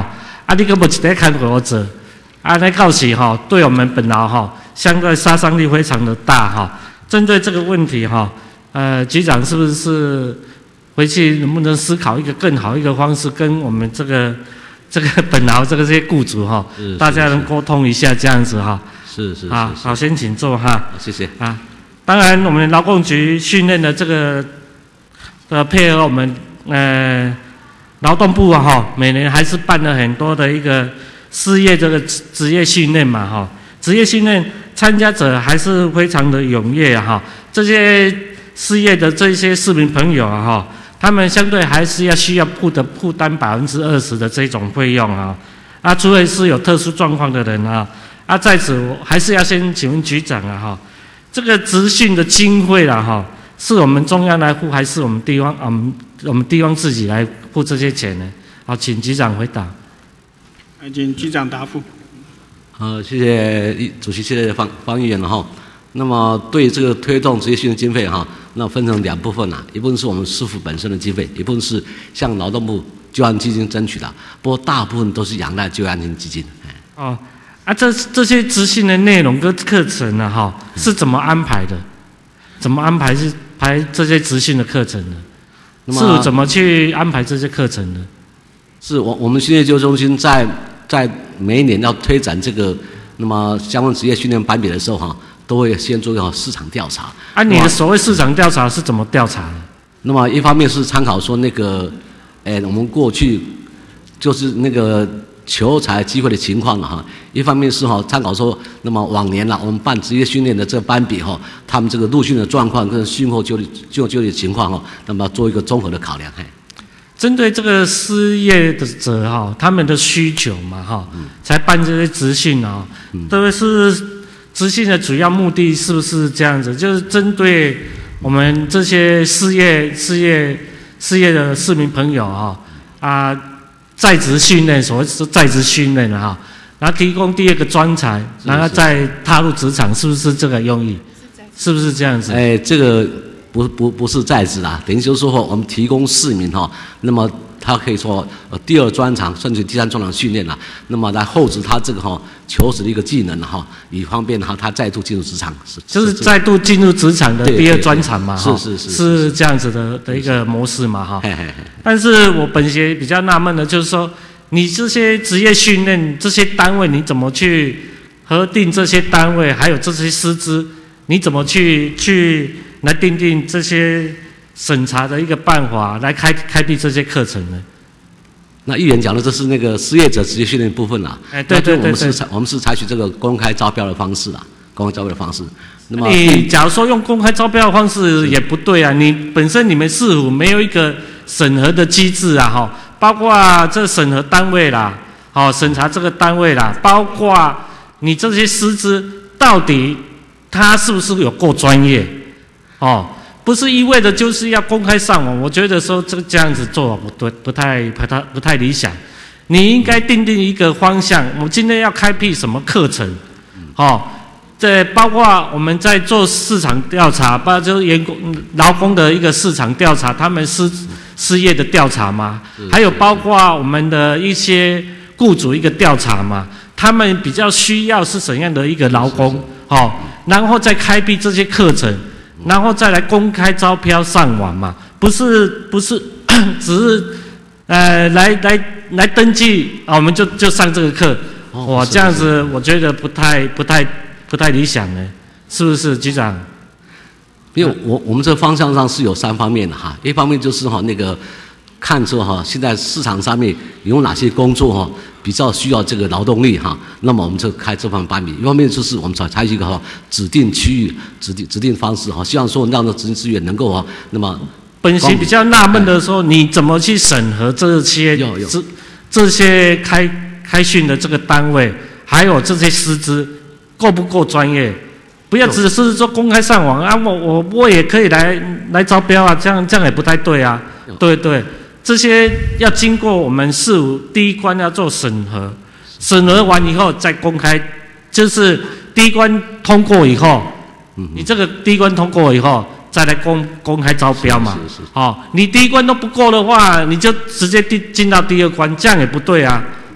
啊，你个无一个看过我做，啊，那到时哈，对我们本劳哈，相对杀伤力非常的大哈。针对这个问题哈，局长是不是回去能不能思考一个更好一个方式，跟我们这个本劳这些雇主哈，大家能沟通一下这样子哈。 是。 啊，好，先请坐哈。 谢谢。 啊，当然我们劳工局训练的这个配合我们劳动部啊哈，每年还是办了很多的一个失业这个职业训练嘛哈。职业训练参加者还是非常的踊跃哈，这些失业的这些市民朋友啊哈，他们相对还是需要负担20%的这种费用啊，除非是有特殊状况的人啊，在此我还是要先请问局长啊哈，这个职训的经费啦哈，是我们中央来付还是我们地方我们地方自己来付这些钱呢？好，请局长回答。 请局长答复。 谢谢主席，谢谢方议员了哈。那么对这个推动职业训练经费哈，那分成2部分啦，一部分是我们市府本身的经费，一部分是向劳动部就业基金争取的。不过大部分都是仰赖就业安全基金。 这些执行的内容跟课程呢哈，是怎么安排的？怎么安排是排这些执行的课程呢？是怎么去安排这些课程呢？ 是我们训练就业中心在每一年要推展这个那么相关职业训练班别的时候哈，都会先做一个市场调查。 你的所谓市场调查是怎么调查的？ 那么一方面是参考说那个，我们过去就是那个求才机会的情况了哈。一方面是参考说，那么往年我们办职业训练的这个班比他们这个陆训的状况跟训后就业的情况那么做一个综合的考量。 针对这个失业的者他们的需求嘛才办这些职训特别是职训的主要目的是不是这样子？就是针对我们这些失业的市民朋友在职训练，所谓是在职训练然后提供第2个专才，然后再踏入职场，是不是这个用意？是不是这样子？ 这个不是在职啦，等于就是说我们提供市民那么他可以说第2专长甚至第3专长训练啦，那么来厚植他这个求职的一个技能以方便他再度进入职场。 就是再度进入职场的第2专长嘛，是这样子的一个模式嘛但是我本学比较纳闷的就是说，你这些职业训练这些单位，你怎么去核定这些单位，还有这些师资，你怎么去来定这些审查的一个办法，来开辟这些课程呢？ 那议员讲的这是那个失业者职业训练部分啦。 对， 我们是采取这个公开招标的方式啦，公开招标的方式。那么你假如说用公开招标的方式也不对啊，你本身你们市府没有一个审核的机制啊包括这审核单位啦，审查这个单位啦，包括你这些师资到底他是不是有够专业不是一味的就是要公开上网，我觉得说这样子做不对，不太理想。你应该定一个方向，我今天要开辟什么课程这包括我们在做市场调查，包括就是劳工的一个市场调查，他们失业的调查嘛，还有包括我们的一些雇主一个调查嘛，他们比较需要是怎样的一个劳工然后再开辟这些课程，然后再来公开招标上网嘛，不是只是来登记我们就上这个课这样子我觉得不太理想呢，是不是局长？ 因为我们这方向上是有3方面的一方面就是那个看出现在市场上面有哪些工作比较需要这个劳动力那么我们就开这方面班比。一方面就是我们采取一个指定区域、指定方式希望说让这执行资源能够那么。 本席比较纳闷的说，你怎么去审核这些开训的这个单位，还有这些师资够不够专业？不要只是说公开上网我也可以来招标这样也不太对啊。对，这些要经过我们市府第1关要做审核，审核完以后再公开，就是第1关通过以后，你这个第1关通过以后再来公开招标嘛。你第1关都不过的话，你就直接进到第2关，这样也不对啊。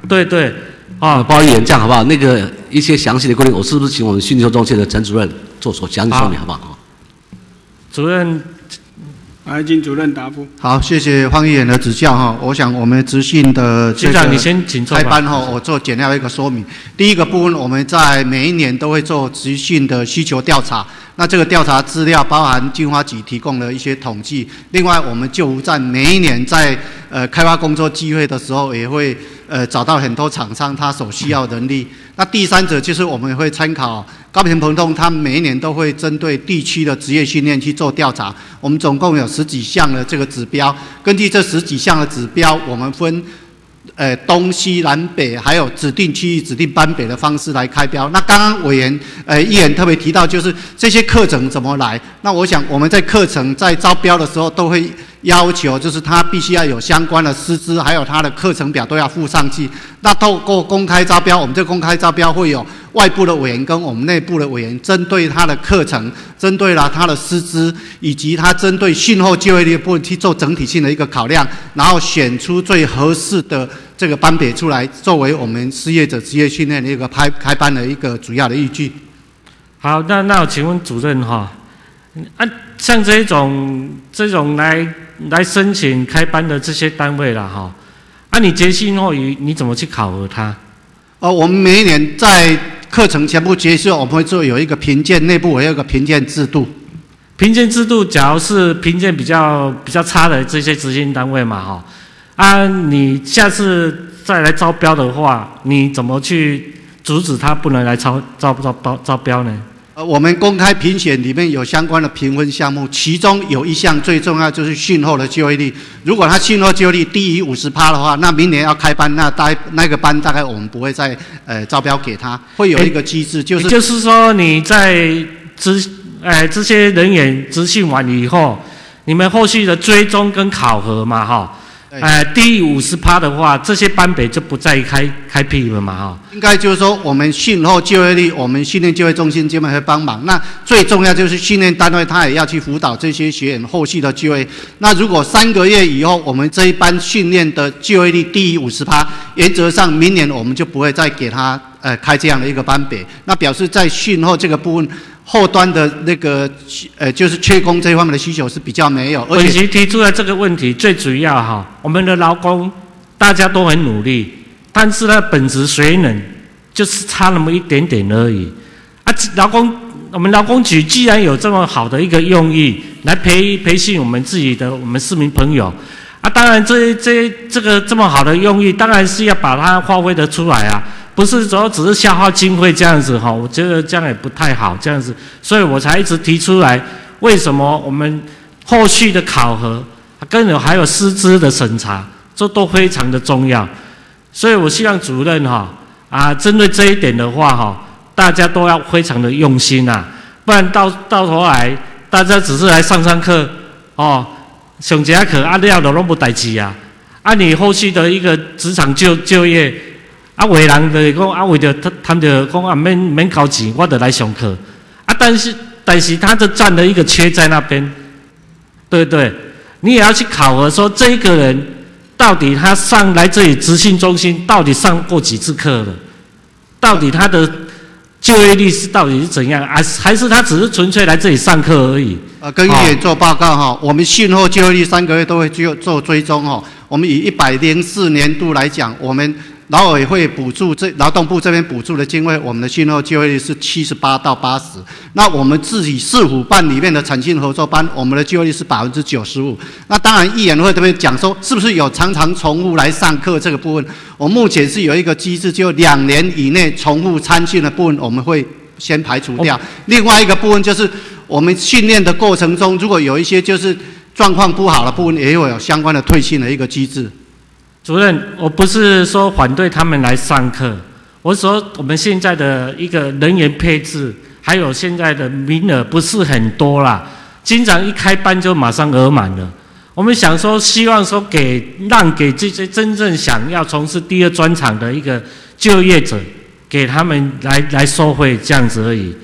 对对，啊， 包议员这样好不好？那个一些详细的规定，我是不是请我们训练中心的陈主任做所详细说明，好不好？ 主任。 经主任答复。 好，谢谢方议员的指教哈。我想我们职训的这个你先请坐吧。 开班哈，我做简要一个说明。第一个部分，我们在每一年都会做职训的需求调查。那这个调查资料包含经发局提供的一些统计。另外，我们救护站每一年在开发工作机会的时候，也会找到很多厂商他所需要的人力。那第三者就是我们会参考高屏澎通，他们每一年都会针对地区的职业训练去做调查。我们总共有10几项的这个指标，根据这10几项的指标，我们分东西南北，还有指定区域、指定班别的方式来开标。那刚刚委员议员特别提到，就是这些课程怎么来？那我想我们在课程在招标的时候都会要求，就是他必须要有相关的师资，还有他的课程表都要附上去。那透过公开招标，我们这公开招标会有外部的委员跟我们内部的委员，针对他的课程，针对了他的师资，以及他针对训后就业率的部分去做整体性的一个考量，然后选出最合适的这个班别出来，作为我们失业者职业训练的一个开班的一个主要的依据。 好，那我请问主任哈，像这种来申请开班的这些单位啦哈，你结训后你怎么去考核它？ 我们每一年在课程全部结束，我们会做有一个评鉴，内部会有一个评鉴制度。 评鉴制度，假如是评鉴比较差的这些执行单位嘛哈，你下次再来招标的话，你怎么去阻止他不能来招标呢？ 我们公开评选里面有相关的评分项目，其中有一项最重要就是训后的就业率。如果他训后就业率低于50%的话，那明年要开班，那个班大概我们不会再招标给他，会有一个机制， 就是说你在这些人员执训完以后，你们后续的追踪跟考核嘛哈。低于50%的话，这些班别就不再开辟了嘛哈。 应该就是说，我们训后就业率，我们训练就业中心这边会帮忙。那最重要就是训练单位他也要去辅导这些学员后续的就业。那如果3个月以后，我们这一班训练的就业率低于50%，原则上明年我们就不会再给他开这样的一个班别。那表示在训后这个部分。后端的那个就是缺工这方面的需求是比较没有，而且本席提出的这个问题最主要哈，我们的劳工大家都很努力，但是呢本质水能就是差那么一点点而已。我们劳工局既然有这么好的一个用意来培训我们市民朋友当然这个这么好的用意，当然是要把它发挥得出来啊。不是说只是消耗经费这样子哈，我觉得这样也不太好这样子，所以我才一直提出来，为什么我们后续的考核还有师资的审查，这都非常的重要。所以我希望主任针对这一点的话大家都要非常的用心不然到头来大家只是来上课上一下课了就拢无代志你后续的一个职场就业。有的人就是讲为着贪着讲免交钱，我就来上课但是他的占了一个缺在那边，对不对？你也要去考核说这个人到底他上来这里执训中心到底上过几次课了，到底他的就业率到底是怎样还是他只是纯粹来这里上课而已？ 跟议员做报告我们训后就业率3个月都会做追踪我们以104年度来讲，我们劳委会补助劳动部这边补助的经费，我们的训后就业率是78到80%。那我们自己市府办里面的产训合作班，我们的就业率是95%。那当然，议员会这边讲说，是不是有常常重复来上课这个部分？我目前是有一个机制，就2年以内重复参训的部分，我们会先排除掉。另外一个部分就是我们训练的过程中，如果有一些就是状况不好的部分，也有相关的退训的一个机制。 主任，我不是说反对他们来上课，我说我们现在的一个人员配置，还有现在的名额不是很多啦，经常一开班就马上额满了。我们想说，希望说让给这些真正想要从事第2专长的一个就业者，给他们来收费这样子而已。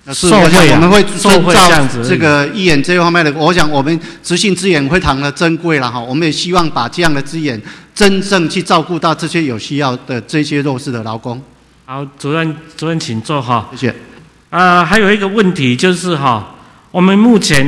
是， 受贿我们会受贿这样子这个议员这方面的，我想我们执行资源非常的珍贵了哈，我们也希望把这样的资源真正去照顾到这些有需要的这些弱势的劳工。 好，主任请坐哈。 谢谢。 还有一个问题就是哈，我们目前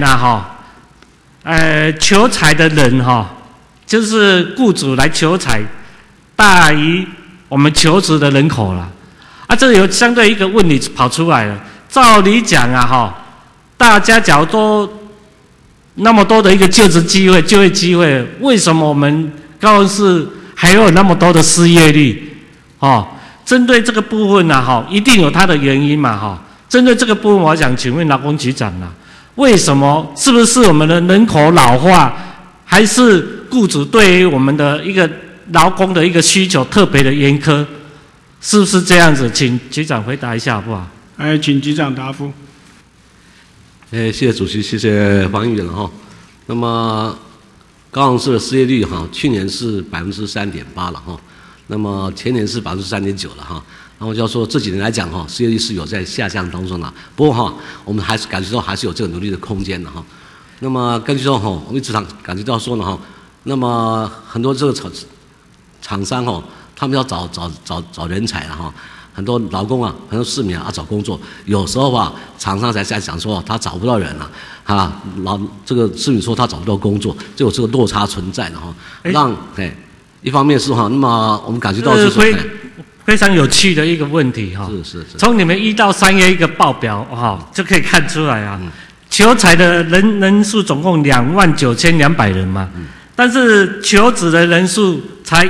求财的人就是雇主来求财，大于我们求职的人口了。这有相对一个问题跑出来了。照理讲大家假如都那么多的一个就业机会，为什么我们高雄市还有那么多的失业率？针对这个部分一定有它的原因嘛针对这个部分，我想请问劳工局长为什么？是不是我们的人口老化，还是雇主对于我们的一个劳工的一个需求特别的严苛？是不是这样子？请局长回答一下好不好？ 请局长答复。 谢谢主席，谢谢黄议员那么高雄市的失业率去年是3.8%了那么前年是3.9%了然后就要说这几年来讲失业率是有在下降当中的，不过我们还是感觉到还是有这个努力的空间的那么根据说我们一直感觉到说呢那么很多这个厂商他们要找人才了很多劳工很多市民找工作，有时候厂商才在讲说他找不到人了这个市民说他找不到工作，就有这个落差存在的让一方面是那么我们感觉到是非常有趣的一个问题是。 从你们1到3月一个报表就可以看出来求财的人数总共29200人嘛，但是求职的人数才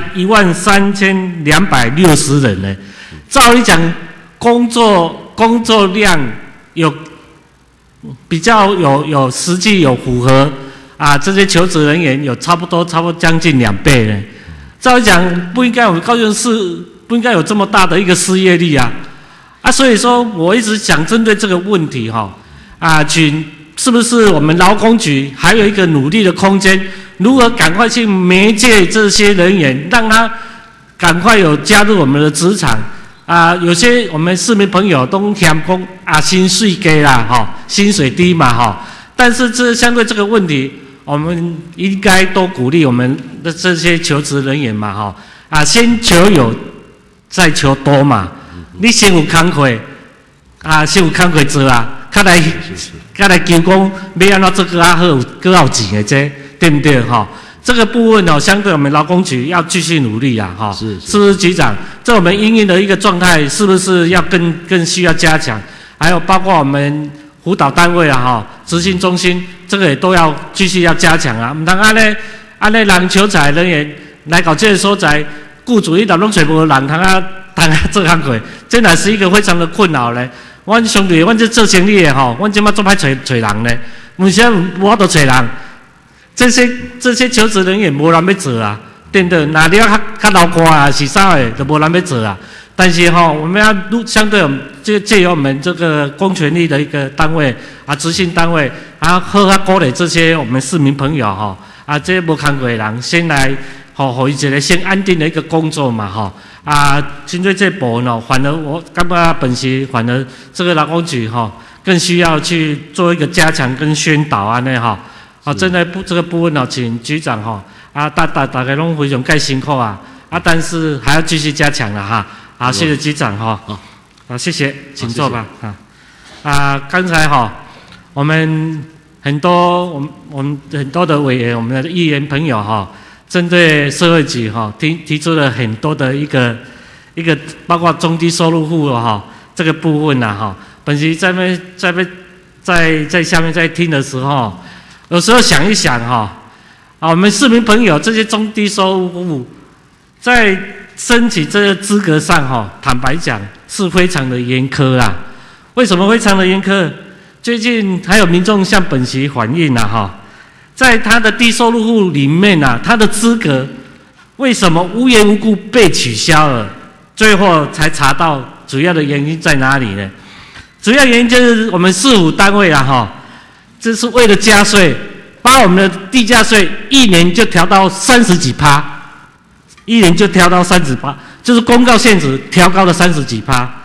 13260人呢。照理讲，工作量有比较有实际有符合这些求职人员有差不多将近2倍呢。照理讲，不应该我们高雄市不应该有这么大的一个失业率所以说我一直想针对这个问题请是不是我们劳工局还有一个努力的空间，如何赶快去媒介这些人员，让他赶快有加入我们的职场有些我们市民朋友都嫌讲薪水低啦薪水低嘛但是这相对这个问题，我们应该多鼓励我们的这些求职人员嘛先求有再求多嘛，你先有工课先有工课做较来求讲要安怎做更好更有钱的这对不对这个部分相对我们劳工局要继续努力是不是局长？这我们因应的一个状态，是不是要更需要加强？还有包括我们辅导单位执行中心，这个也都要继续要加强不通按呢让求财人员来到这个所在，雇主他拢找无人通做工课，这乃是一个非常的困扰呢。阮兄弟，阮这做生意的阮即马做歹找人呢，为什么无法度找人？这些求职人员无人要做对不对？哪里要较老干是啥的，就无人要做但是我们要相对我们借由我们这个公权力的一个单位执行单位好好鼓励这些我们市民朋友这些无工课的人先来给伊一个先安定的一个工作嘛针对这部分反而我感觉本时反而这个劳工局更需要去做一个加强跟宣导针对这个部分请局长大家拢非常介辛苦但是还要继续加强了好，谢谢局长谢谢，请坐吧刚才我们很多的委员，我们的议员朋友针对社会局提出了很多的一个包括中低收入户这个部分本席在下面在听的时候，有时候想一想我们市民朋友这些中低收入户在申请这个资格上坦白讲是非常的严苛为什么非常的严苛？最近还有民众向本席反映在他的低收入户里面他的资格为什么无缘无故被取消了？最后才查到主要的原因在哪里呢？主要原因就是我们市府单位这是为了加税，把我们的地价税一年就调到30几%，一年就调到30%，就是公告限值调高了30几%。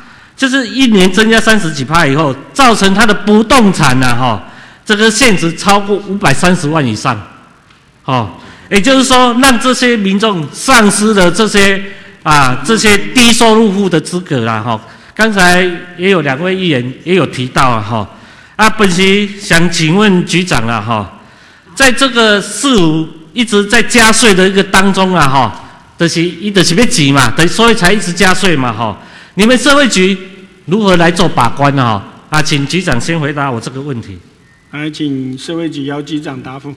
就是1年增加30几%以后，造成它的不动产这个现值超过530万以上，也就是说，让这些民众丧失了这些低收入户的资格啦，刚才也有2位议员也有提到本席想请问局长啦，在这个4、5一直在加税的一个当中就是要钱嘛，所以才一直加税嘛，你们社会局如何来做把关请局长先回答我这个问题。 来，请社会局姚局长答复。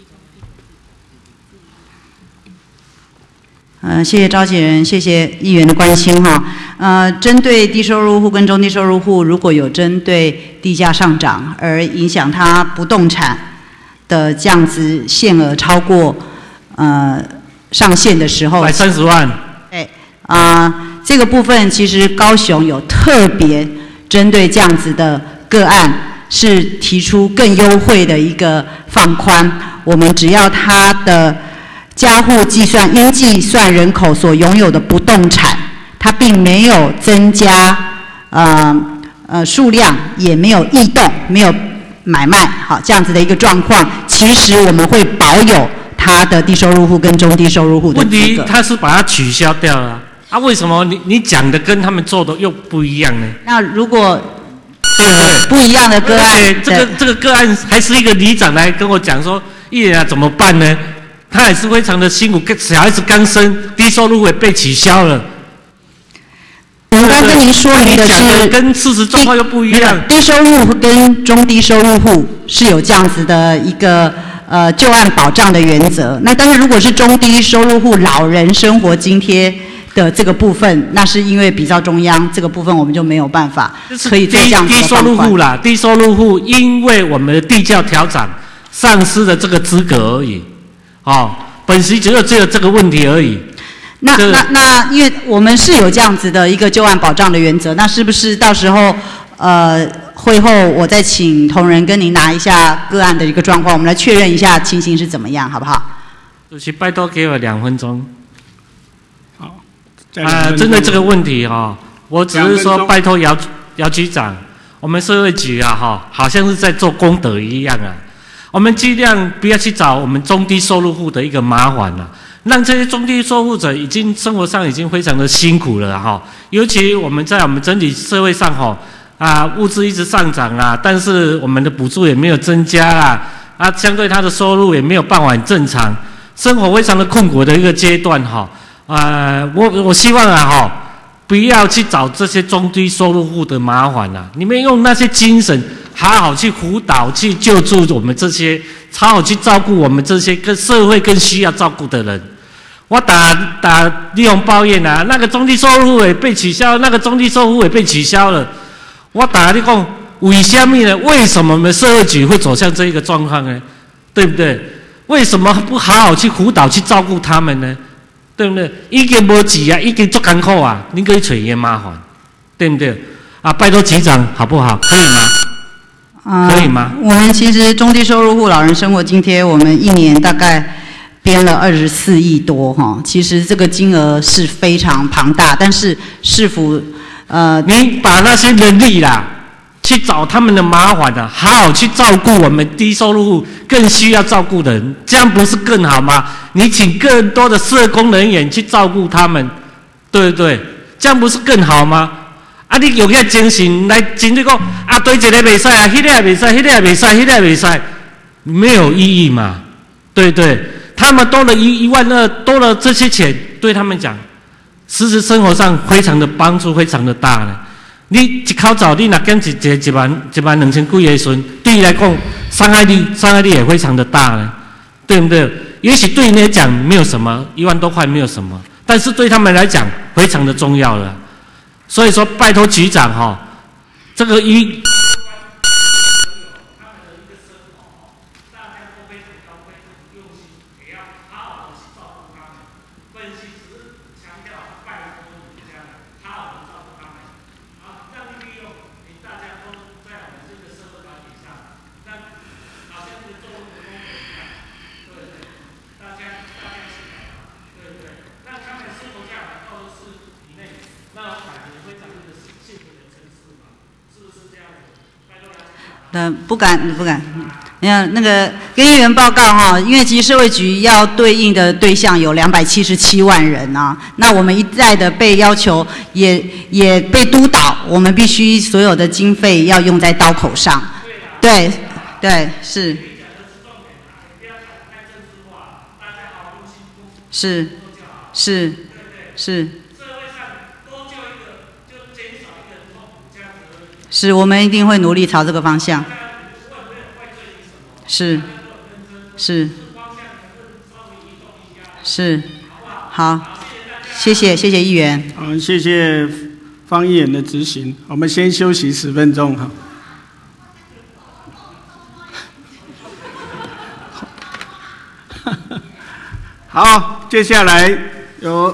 谢谢召集人，谢谢议员的关心针对低收入户跟中低收入户，如果有针对地价上涨而影响他不动产的这样子限额超过上限的时候 ，130万。 对这个部分其实高雄有特别针对这样子的个案，是提出更优惠的一个放宽。我们只要他的家户应计算人口所拥有的不动产，它并没有增加数量，也没有异动，没有买卖，这样子的一个状况，其实我们会保有他的低收入户跟中低收入户的资格。 问题他是把它取消掉了为什么你讲的跟他们做的又不一样呢？ 那如果对不对？ 不一样的个案， 这个个案还是一个里长来跟我讲说，议员怎么办呢？他也是非常的辛苦，小孩子刚生，低收入也被取消了。 我刚跟您说明的是， 跟事实状况又不一样。 低收入跟中低收入户是有这样子的一个就案保障的原则。那但是如果是中低收入户老人生活津贴的这个部分，那是因为比照中央这个部分，我们就没有办法可以做这样子的低收入户啦，低收入户因为我们的地价调涨，丧失了这个资格而已。本席只有这个问题而已。 那因为我们是有这样子的一个就案保障的原则，那是不是到时候会后我再请同仁跟您拿一下个案的一个状况，我们来确认一下情形是怎么样，好不好？ 主席，拜托给我2分钟。 好。 针对这个问题我只是说拜托姚局长，我们社会局好像是在做功德一样我们尽量不要去找我们中低收入户的一个麻烦让这些中低收入者生活上已经非常的辛苦了尤其我们在我们整体社会上物资一直上涨但是我们的补助也没有增加相对他的收入也没有办法很正常，生活非常的困苦的一个阶段我希望不要去找这些中低收入户的麻烦你们用那些精神好好去辅导，去救助我们这些，好好去照顾我们这些跟社会更需要照顾的人。我打利用抱怨那个中低收入户也被取消，那个中低收入户也被取消了。我打你讲，为什么呢？为什么我们社会局会走向这一个状况呢？对不对？为什么不好好去辅导、去照顾他们呢？对不对？已经没钱已经足艰苦你可以找伊麻烦，对不对？拜托局长好不好？可以吗？可以吗？ 我们其实中低收入户老人生活津贴，我们1年大概编了24亿多其实这个金额是非常庞大，但是市府你把那些人力去找他们的麻烦好好去照顾我们低收入户更需要照顾的人，这样不是更好吗？你请更多的社工人员去照顾他们，对不对？这样不是更好吗？你有个精神来针对讲对这个袂使那个也袂使，那个也袂使，那个也袂使，没有意义嘛，对不对？他们多了1万2，多了这些钱，对他们讲，实质生活上非常的帮助，非常的大呢。你一口罩，你若减1万2千几的时候，对你来讲伤害力也非常的大呢，对不对？也许对你来讲没有什么，1万多块没有什么，但是对他们来讲非常的重要了。所以说，拜托局长这个不敢。你看那个跟议员报告哈，因为其实社会局要对应的对象有277万人啊，那我们一再的被要求，也被督导，我们必须所有的经费要用在刀口上。对，是。是，我们一定会努力朝这个方向。是，好，谢谢议员。 好，谢谢方议员的执行。我们先休息10分钟哈。好，接下来由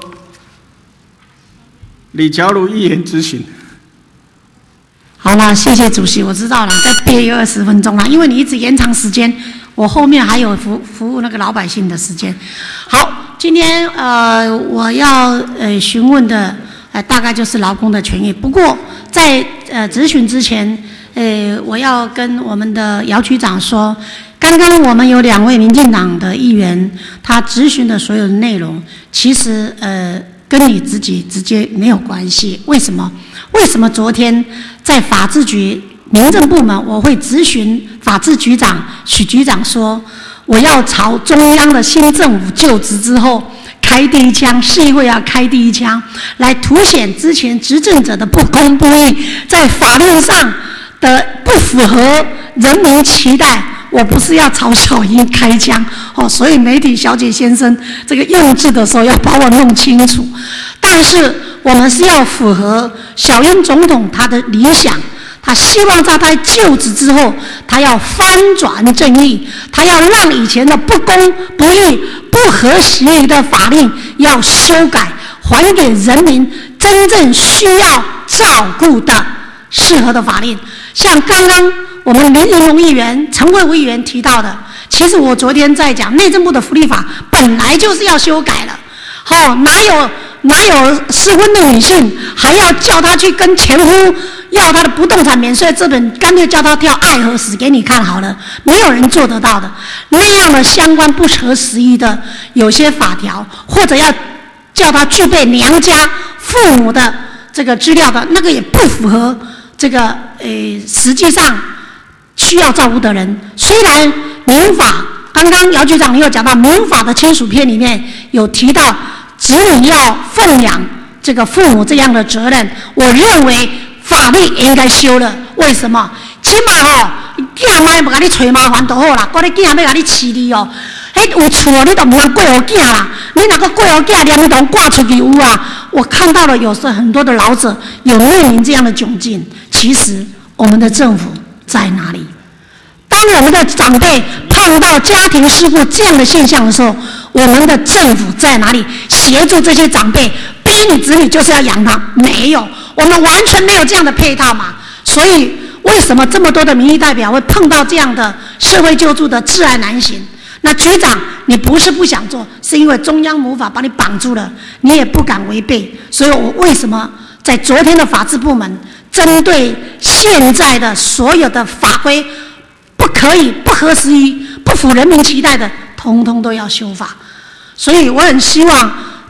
李乔如议员执行。 好了，谢谢主席，我知道了，再憋有20分钟了，因为你一直延长时间，我后面还有服务那个老百姓的时间。好，今天我要询问的大概就是劳工的权益。不过在质询之前，我要跟我们的姚局长说，刚刚我们有2位民进党的议员，他质询的所有的内容，其实跟你自己直接没有关系。为什么？昨天在法制局民政部门，我会质询法制局长许局长说，我要朝中央的新政府就职之后开第一枪，市议会要开第一枪，来凸显之前执政者的不公不义，在法律上的不符合人民期待。我不是要朝小英开枪所以媒体小姐先生这个用字的时候要把我弄清楚。但是我们是要符合小英总统他的理想，他希望在他就职之后，他要翻转正义，他要让以前的不公不义、不合时宜的法令要修改，还给人民真正需要照顾的适合的法令。像刚刚我们林宜农议员、陈慧茹议员提到的，其实我昨天在讲内政部的福利法本来就是要修改了，哪有失婚的女性还要叫她去跟前夫要她的不动产免税，这本干脆叫她跳爱河死给你看好了，没有人做得到的。那样的相关不合时宜的有些法条，或者要叫她具备娘家父母的这个资料的，那个也不符合这个实际上需要照顾的人。虽然民法刚刚姚局长你有讲到民法的亲属篇里面有提到子女要奉养这个父母这样的责任，我认为法律应该修了。为什么？起码囝妈不给你找麻烦就好啦，我的囝要给你饲你有厝你都不能过户囝啦，你哪个过户囝连同挂出去有啊？我看到了有时很多的老者有面临这样的窘境。其实我们的政府在哪里？当我们的长辈碰到家庭事故这样的现象的时候，我们的政府在哪里协助这些长辈？逼你子女就是要养他？没有，我们完全没有这样的配套嘛。所以为什么这么多的民意代表会碰到这样的社会救助的窒碍难行？那局长，你不是不想做，是因为中央母法把你绑住了，你也不敢违背。所以我为什么在昨天的法制部门针对现在的所有的法规不可以、不合时宜、不符人民期待的，通通都要修法。所以我很希望，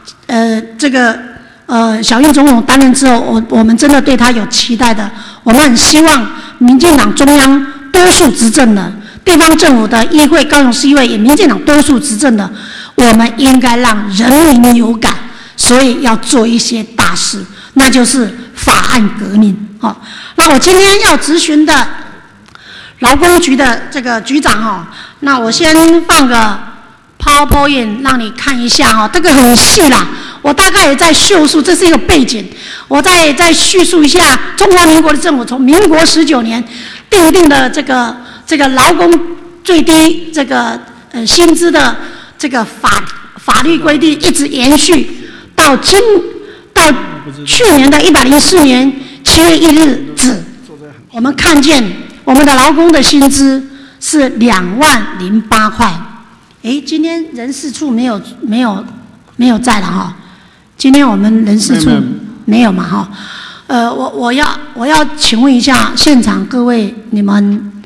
小英总统担任之后，我们真的对他有期待的。我们很希望民进党中央多数执政的，地方政府的议会、高雄市议会也民进党多数执政的，我们应该让人民有感，所以要做一些大事，那就是法案革命。那我今天要质询的劳工局的这个局长那我先放个 PowerPoint 让你看一下这个很细啦，我大概也在叙述，这是一个背景，我再叙述一下中华民国的政府从民国19年订定的这个劳工最低这个薪资的这个法律规定一直延续到去年的104年7月1日止，我们看见我们的劳工的薪资是20008块。今天人事处没有在了今天我们人事处没有嘛我要请问一下现场各位，你们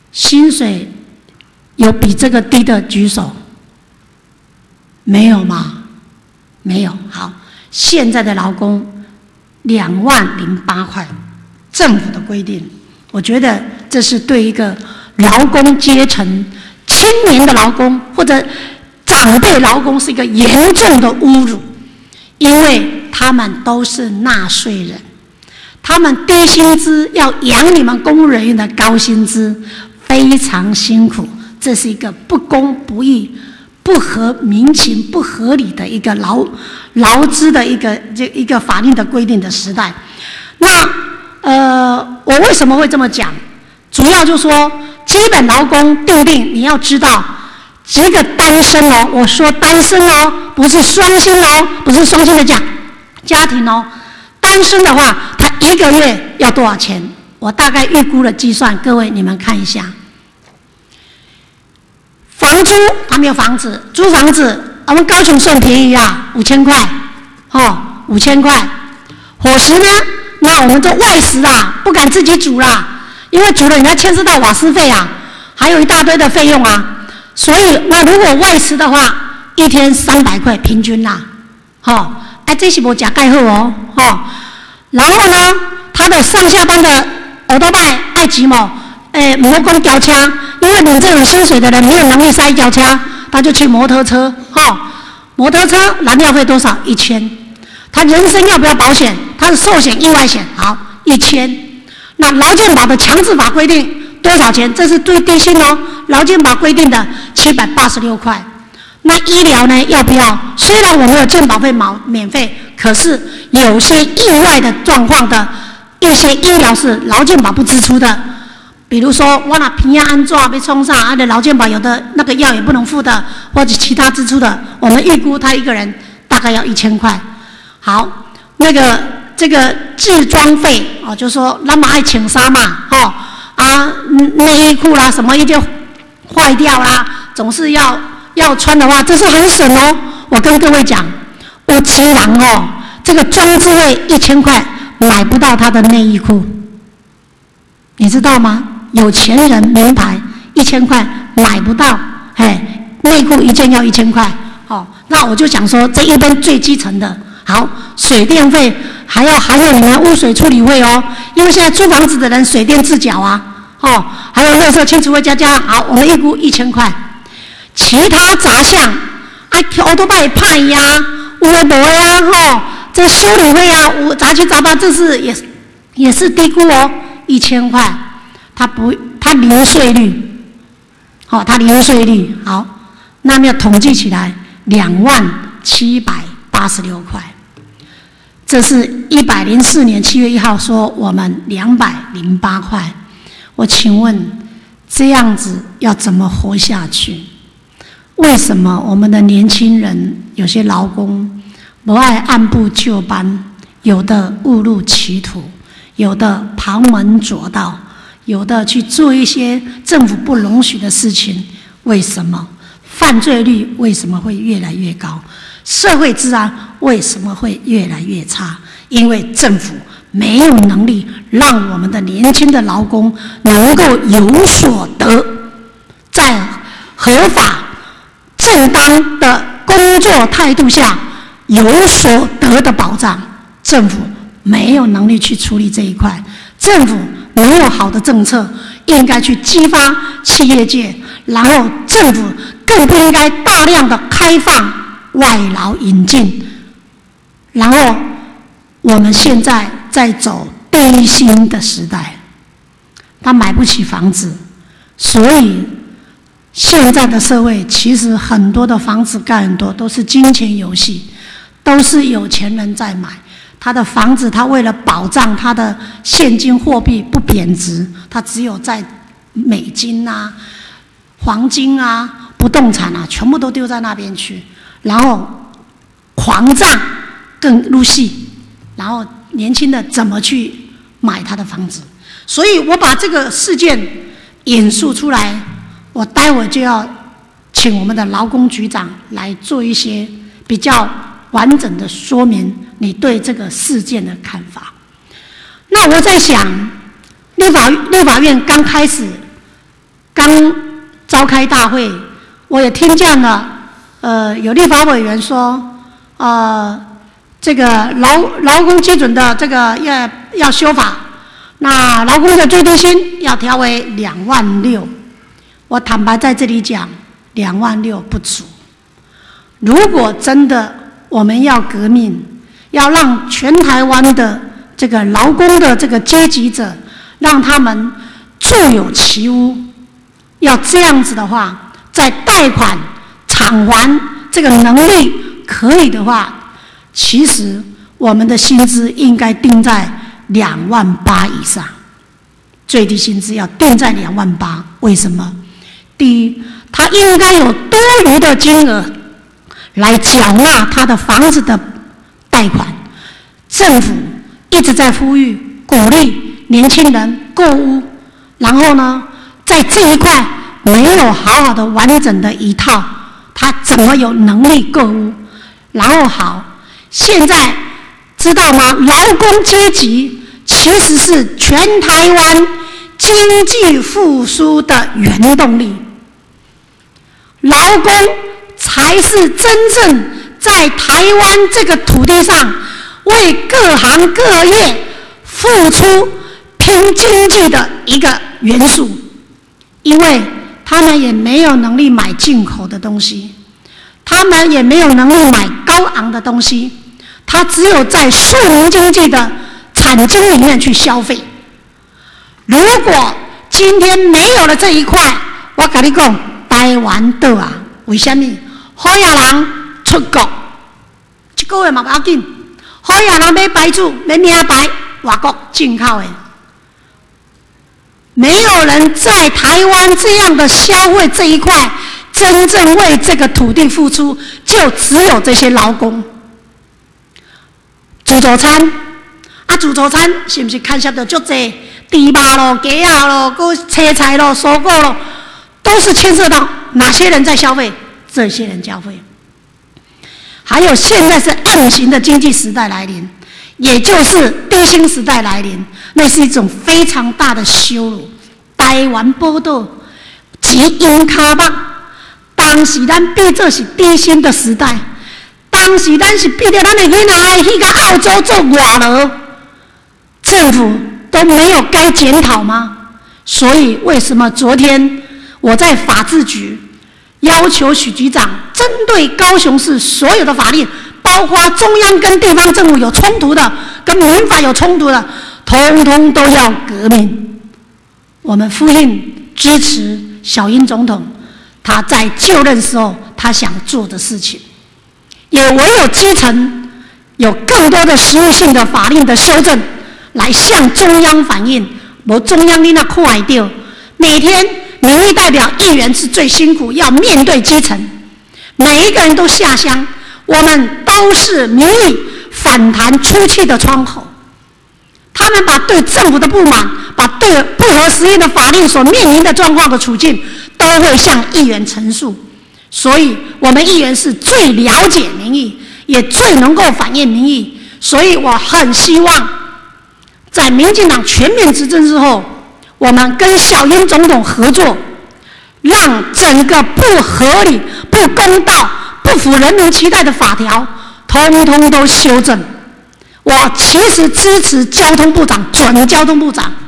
薪水有比这个低的举手？没有吗？没有。好，现在的劳工20008块，政府的规定，我觉得这是对一个劳工阶层、青年的劳工或者长辈劳工是一个严重的侮辱，因为他们都是纳税人，他们低薪资要养你们公务人员的高薪资，非常辛苦，这是一个不公不义、不合民情、不合理的一个劳资的一个法令的规定的时代。那我为什么会这么讲？主要就是说，基本劳工定定，你要知道，这个单身哦，我说单身哦，不是双薪哦，不是双薪的家庭哦，单身的话，他1个月要多少钱？我大概预估了计算，各位你们看一下。房租他没有房子，租房子，我们高雄算便宜啊，5000块，哦，5000块。伙食呢？那我们做外食啊，不敢自己煮啦，因为煮了你要牵涉到瓦斯费啊，还有一大堆的费用啊。所以那如果外食的话，1天300块平均啦，哦，这是没吃盖好哦，哦。然后呢，他的上下班的欧多拜爱骑某，不要讲轿车，因为你这种薪水的人没有能力塞轿车，他就骑摩托车，哦，摩托车燃料费多少？1000。他人身要不要保险？他是寿险、意外险，好，1000。那劳健保的强制法规定多少钱？这是最低薪哦，劳健保规定的786块。那医疗呢？要不要？虽然我们有健保费免费，可是有些意外的状况的一些医疗是劳健保不支出的。比如说我那平安安抓被冲上，的劳健保有的那个药也不能付的，或者其他支出的，我们预估他一个人大概要1000块。好，这个制装费哦，就说那么爱请纱嘛，哦啊内衣裤啦什么一就坏掉啦，总是要穿的话，这是很省哦。我跟各位讲，有钱人哦，这个装置费1000块买不到他的内衣裤，你知道吗？有钱人名牌1000块买不到，内裤一件要1000块，哦，那我就想说，这一般最基层的。好，水电费还有你们污水处理费哦，因为现在租房子的人水电自缴啊，哦，还有垃圾清除费加，好，我们预估1000块。其他杂项，欧多拜派呀，有的没的呀，吼，这修理费啊，杂七杂八，这是也是低估哦，1000块，它零税率，好，它零税率，好，那么要统计起来20786块。这是104年7月1号说我们208块，我请问这样子要怎么活下去？为什么我们的年轻人有些劳工不爱按部就班，有的误入歧途，有的旁门左道，有的去做一些政府不容许的事情？为什么？犯罪率为什么会越来越高？社会治安为什么会越来越差？因为政府没有能力让我们的年轻的劳工能够有所得，在合法正当的工作态度下有所得的保障。政府没有能力去处理这一块，政府没有好的政策，应该去激发企业界，然后政府更不应该大量的开放外劳引进，然后我们现在在走低薪的时代，他买不起房子，所以现在的社会其实很多的房子盖很多都是金钱游戏，都是有钱人在买。他的房子，他为了保障他的现金货币不贬值，他只有在美金啊、黄金啊、不动产啊，全部都丢在那边去，然后狂涨更入戏，然后年轻的怎么去买他的房子？所以我把这个事件引述出来，我待会就要请我们的劳工局长来做一些比较完整的说明，你对这个事件的看法。那我在想，立法院刚开始刚召开大会，我也听见了，有立法委员说，这个劳工基准的这个要修法，那劳工的最低薪要调为26000。我坦白在这里讲，26000不足。如果真的我们要革命，要让全台湾的这个劳工的这个阶级者，让他们住有其屋，要这样子的话，在贷款偿还这个能力可以的话，其实我们的薪资应该定在28000以上，最低薪资要定在28000。为什么？第一，他应该有多余的金额来缴纳他的房子的贷款。政府一直在呼吁鼓励年轻人购屋，然后呢，在这一块没有好好的完整的一套，他怎么有能力购屋？然后好，现在知道吗？劳工阶级其实是全台湾经济复苏的原动力，劳工才是真正在台湾这个土地上为各行各业付出拼经济的一个元素，因为他们也没有能力买进口的东西，他们也没有能力买高昂的东西，他只有在庶民经济的产经里面去消费。如果今天没有了这一块，我跟你讲，台湾倒啊！为什么？好野人出国，一个月嘛不要紧。好野人买白醋，买名牌，外国进口的。没有人在台湾这样的消费这一块真正为这个土地付出，就只有这些劳工。自助餐啊，自助餐是不是牵涉到足多？猪肉咯、鸡肉咯、搁青菜咯、蔬果咯，都是牵涉到哪些人在消费？这些人消费。还有现在是暗型的经济时代来临，也就是低薪时代来临，那是一种非常大的羞辱。台湾报道钱用脚目，当时咱变作是低薪的时代，当时咱是逼着咱的囡仔去到澳洲做外劳，政府都没有该检讨吗？所以为什么昨天我在法制局要求许局长针对高雄市所有的法令，包括中央跟地方政府有冲突的，跟民法有冲突的，通通都要革命。我们呼应支持小英总统他在就任时候他想做的事情，也唯有基层有更多的实务性的法令的修正来向中央反映。无中央你那看会到，每天民意代表议员是最辛苦，要面对基层，每一个人都下乡，我们都是民意反弹出去的窗口。他们把对政府的不满，把对不合时宜的法令所面临的状况的处境，都会向议员陈述。所以我们议员是最了解民意，也最能够反映民意。所以我很希望在民进党全面执政之后，我们跟小英总统合作，让整个不合理、不公道、不符人民期待的法条通通都修正。我其实支持交通部长，准交通部长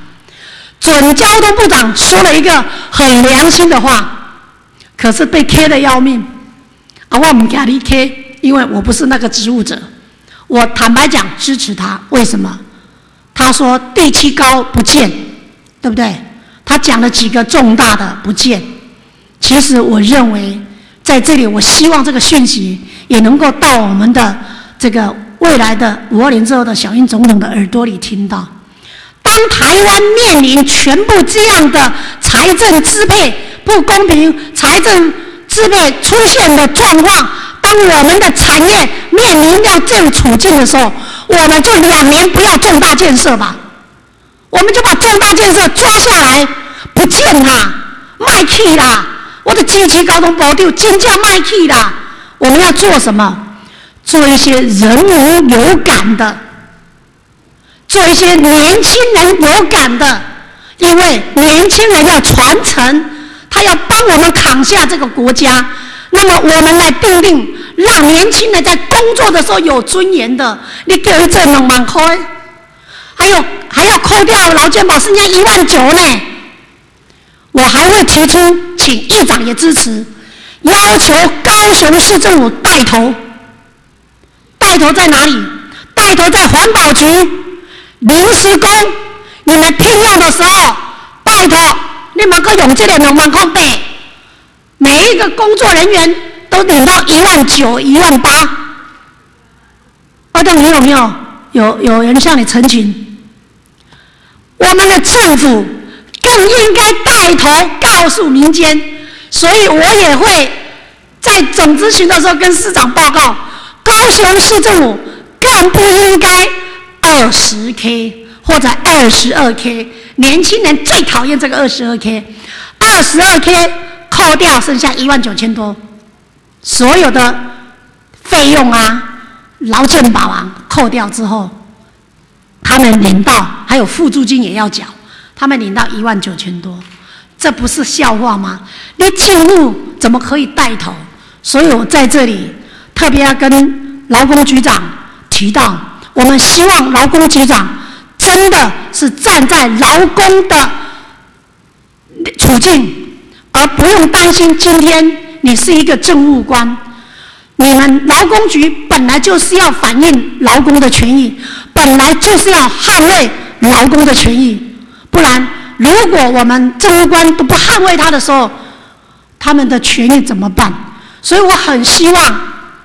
说了一个很良心的话，可是被 K 得要命啊！我不给你 K， 因为我不是那个职务者。我坦白讲支持他，为什么？他说第7高不见，对不对？他讲了几个重大的不见。其实我认为在这里，我希望这个讯息也能够到我们的这个未来的520年之后的小英总统的耳朵里听到。当台湾面临全部这样的财政支配不公平、财政支配出现的状况，当我们的产业面临到这种处境的时候，我们就2年不要重大建设吧，我们就把重大建设抓下来，不见啦，卖去啦，我的经济交通部长真正卖去啦。我们要做什么？做一些人文有感的，做一些年轻人有感的，因为年轻人要传承他要帮我们扛下这个国家。那么我们来订定，让年轻人在工作的时候有尊严的。你给我这2万块，还要扣掉劳健保，剩下1.9万呢。我还会提出，请议长也支持，要求高雄市政府带头。带头在哪里？带头在环保局、临时工，你们聘用的时候，带头你们可用这个2万块背。每一个工作人员都领到1.9万、1.8万。你有没有？有人向你澄清？我们的政府更应该带头告诉民间，所以我也会在总咨询的时候跟市长报告，高雄市政府更不应该20K 或者22K， 年轻人最讨厌这个22K，22K。扣掉剩下19000多，所有的费用啊、劳健保啊扣掉之后，他们领到还有附助金也要缴，他们领到19000多，这不是笑话吗？你进入怎么可以带头？所以我在这里特别要跟劳工局长提到，我们希望劳工局长真的是站在劳工的处境。而不用担心，今天你是一个政务官，你们劳工局本来就是要反映劳工的权益，本来就是要捍卫劳工的权益，不然如果我们政务官都不捍卫他的时候，他们的权益怎么办？所以我很希望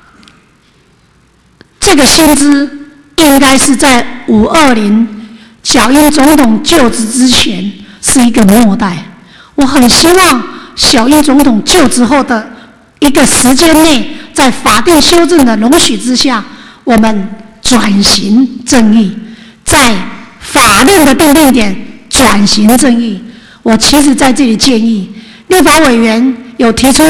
这个薪资应该是在520小英总统就职之前是一个末代，我很希望小英总统就职后的一个时间内，在法定修正的容许之下，我们转型正义，在法令的订定点转型正义。我其实在这里建议，立法委员有提出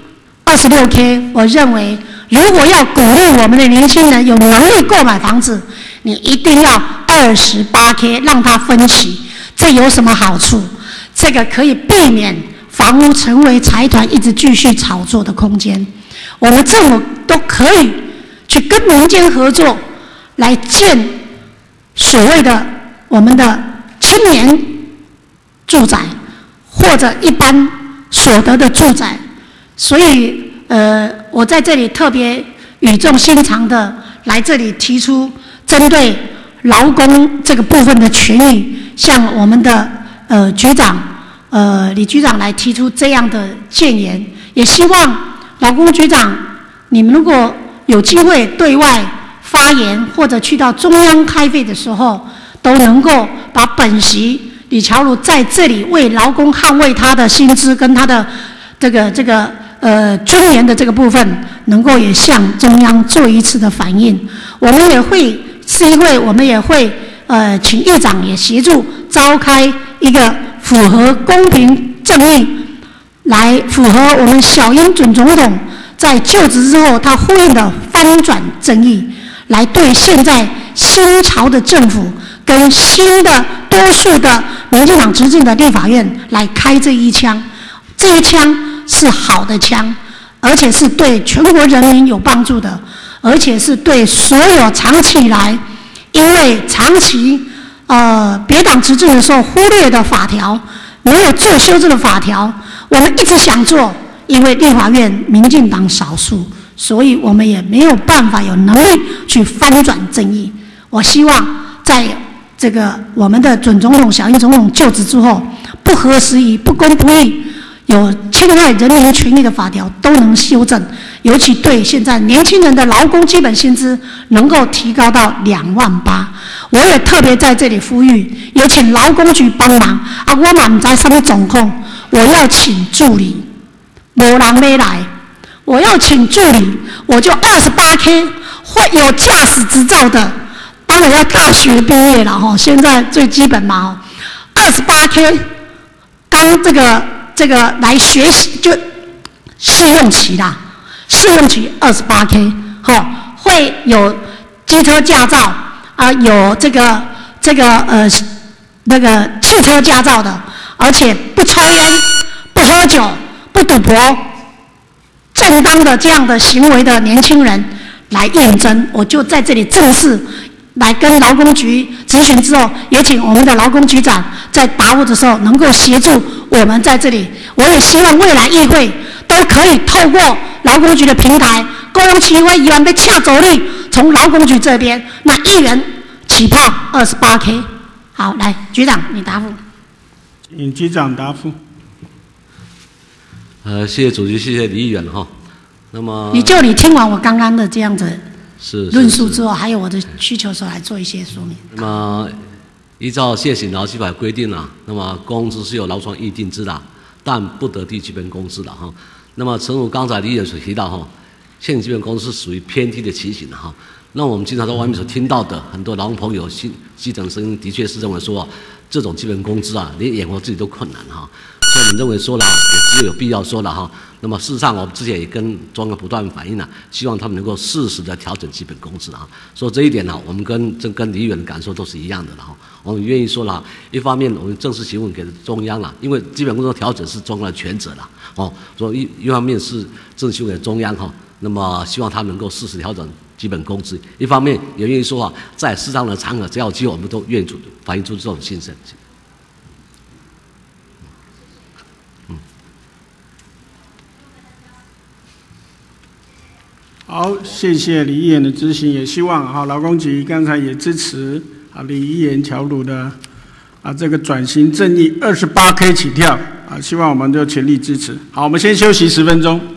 26K， 我认为如果要鼓励我们的年轻人有能力购买房子，你一定要28K 让他分期。这有什么好处？这个可以避免房屋成为财团一直继续炒作的空间。我们政府都可以去跟民间合作，来建所谓的我们的青年住宅，或者一般所得的住宅。所以我在这里特别语重心长的来这里提出，针对劳工这个部分的权益，向我们的局长李局长来提出这样的建言，也希望劳工局长你们如果有机会对外发言，或者去到中央开会的时候，都能够把本席李乔如在这里为劳工捍卫他的薪资跟他的这个尊严的这个部分，能够也向中央做一次的反映。我们也会市议会，我们也会请议长也协助召开一个符合公平正义，来符合我们小英准总统在就职之后他呼应的翻转正义，来对现在新潮的政府跟新的多数的民进党执政的立法院来开这一枪。这一枪是好的枪，而且是对全国人民有帮助的，而且是对所有长期以来因为长期别党执政的时候忽略的法条，没有做修正的法条，我们一直想做，因为立法院民进党少数，所以我们也没有办法有能力去翻转正义。我希望在这个我们的准总统小英总统就职之后，不合时宜、不公不义、有侵害人民权益的法条都能修正，尤其对现在年轻人的劳工基本薪资能够提高到28000。我也特别在这里呼吁，有请劳工局帮忙啊！我嘛不知道什么状况，我要请助理，没人要来，我要请助理，我就28K， 或有驾驶执照的，当然要大学毕业了哈，现在最基本嘛，28K， 刚这个来学习就试用期啦，试用期28K， 会有机车驾照啊，有那个汽车驾照的，而且不抽烟、不喝酒、不赌博，正当的这样的行为的年轻人来验证。我就在这里正式来跟劳工局咨询之后，也请我们的劳工局长在答复的时候能够协助我们在这里。我也希望未来议会都可以透过劳工局的平台，公期会议员被恰走力，从劳工局这边，那议员起炮28K。好，来局长你答复。 请局长答复。 谢谢主席，谢谢李议员哈。那么你听完我刚刚的这样子是论述之后，还有我的需求的时候，来做一些说明。 那么依照现行劳基法规定啊，那么工资是由劳双议定之的，但不得低基本工资的哈。那么诚如刚才李议员所提到哈，现行基本工资是属于偏低的情形哈。那我们经常在外面所听到的很多劳工朋友基层声音，的确是认为说，这种基本工资啊，连养活自己都困难哈。所以我们认为说了，也只有必要说了哈。那么事实上，我们之前也跟中央不断反映了，希望他们能够适时的调整基本工资啊。所以这一点呢，我们跟李议员的感受都是一样的了哈。我们愿意说了，一方面我们正式询问给中央了，因为基本工资调整是中央的全责了哦。所以一方面是正式询问给中央哈，那么希望他们能够适时调整基本工资；一方面也愿意说啊，在适当的场合，只要有机会，我们都愿意反映出这种心声。 好，谢谢李议员的咨询，也希望劳工局刚才也支持李议员条鲁的这个转型正义28K 起跳希望我们就全力支持。好，我们先休息10分钟。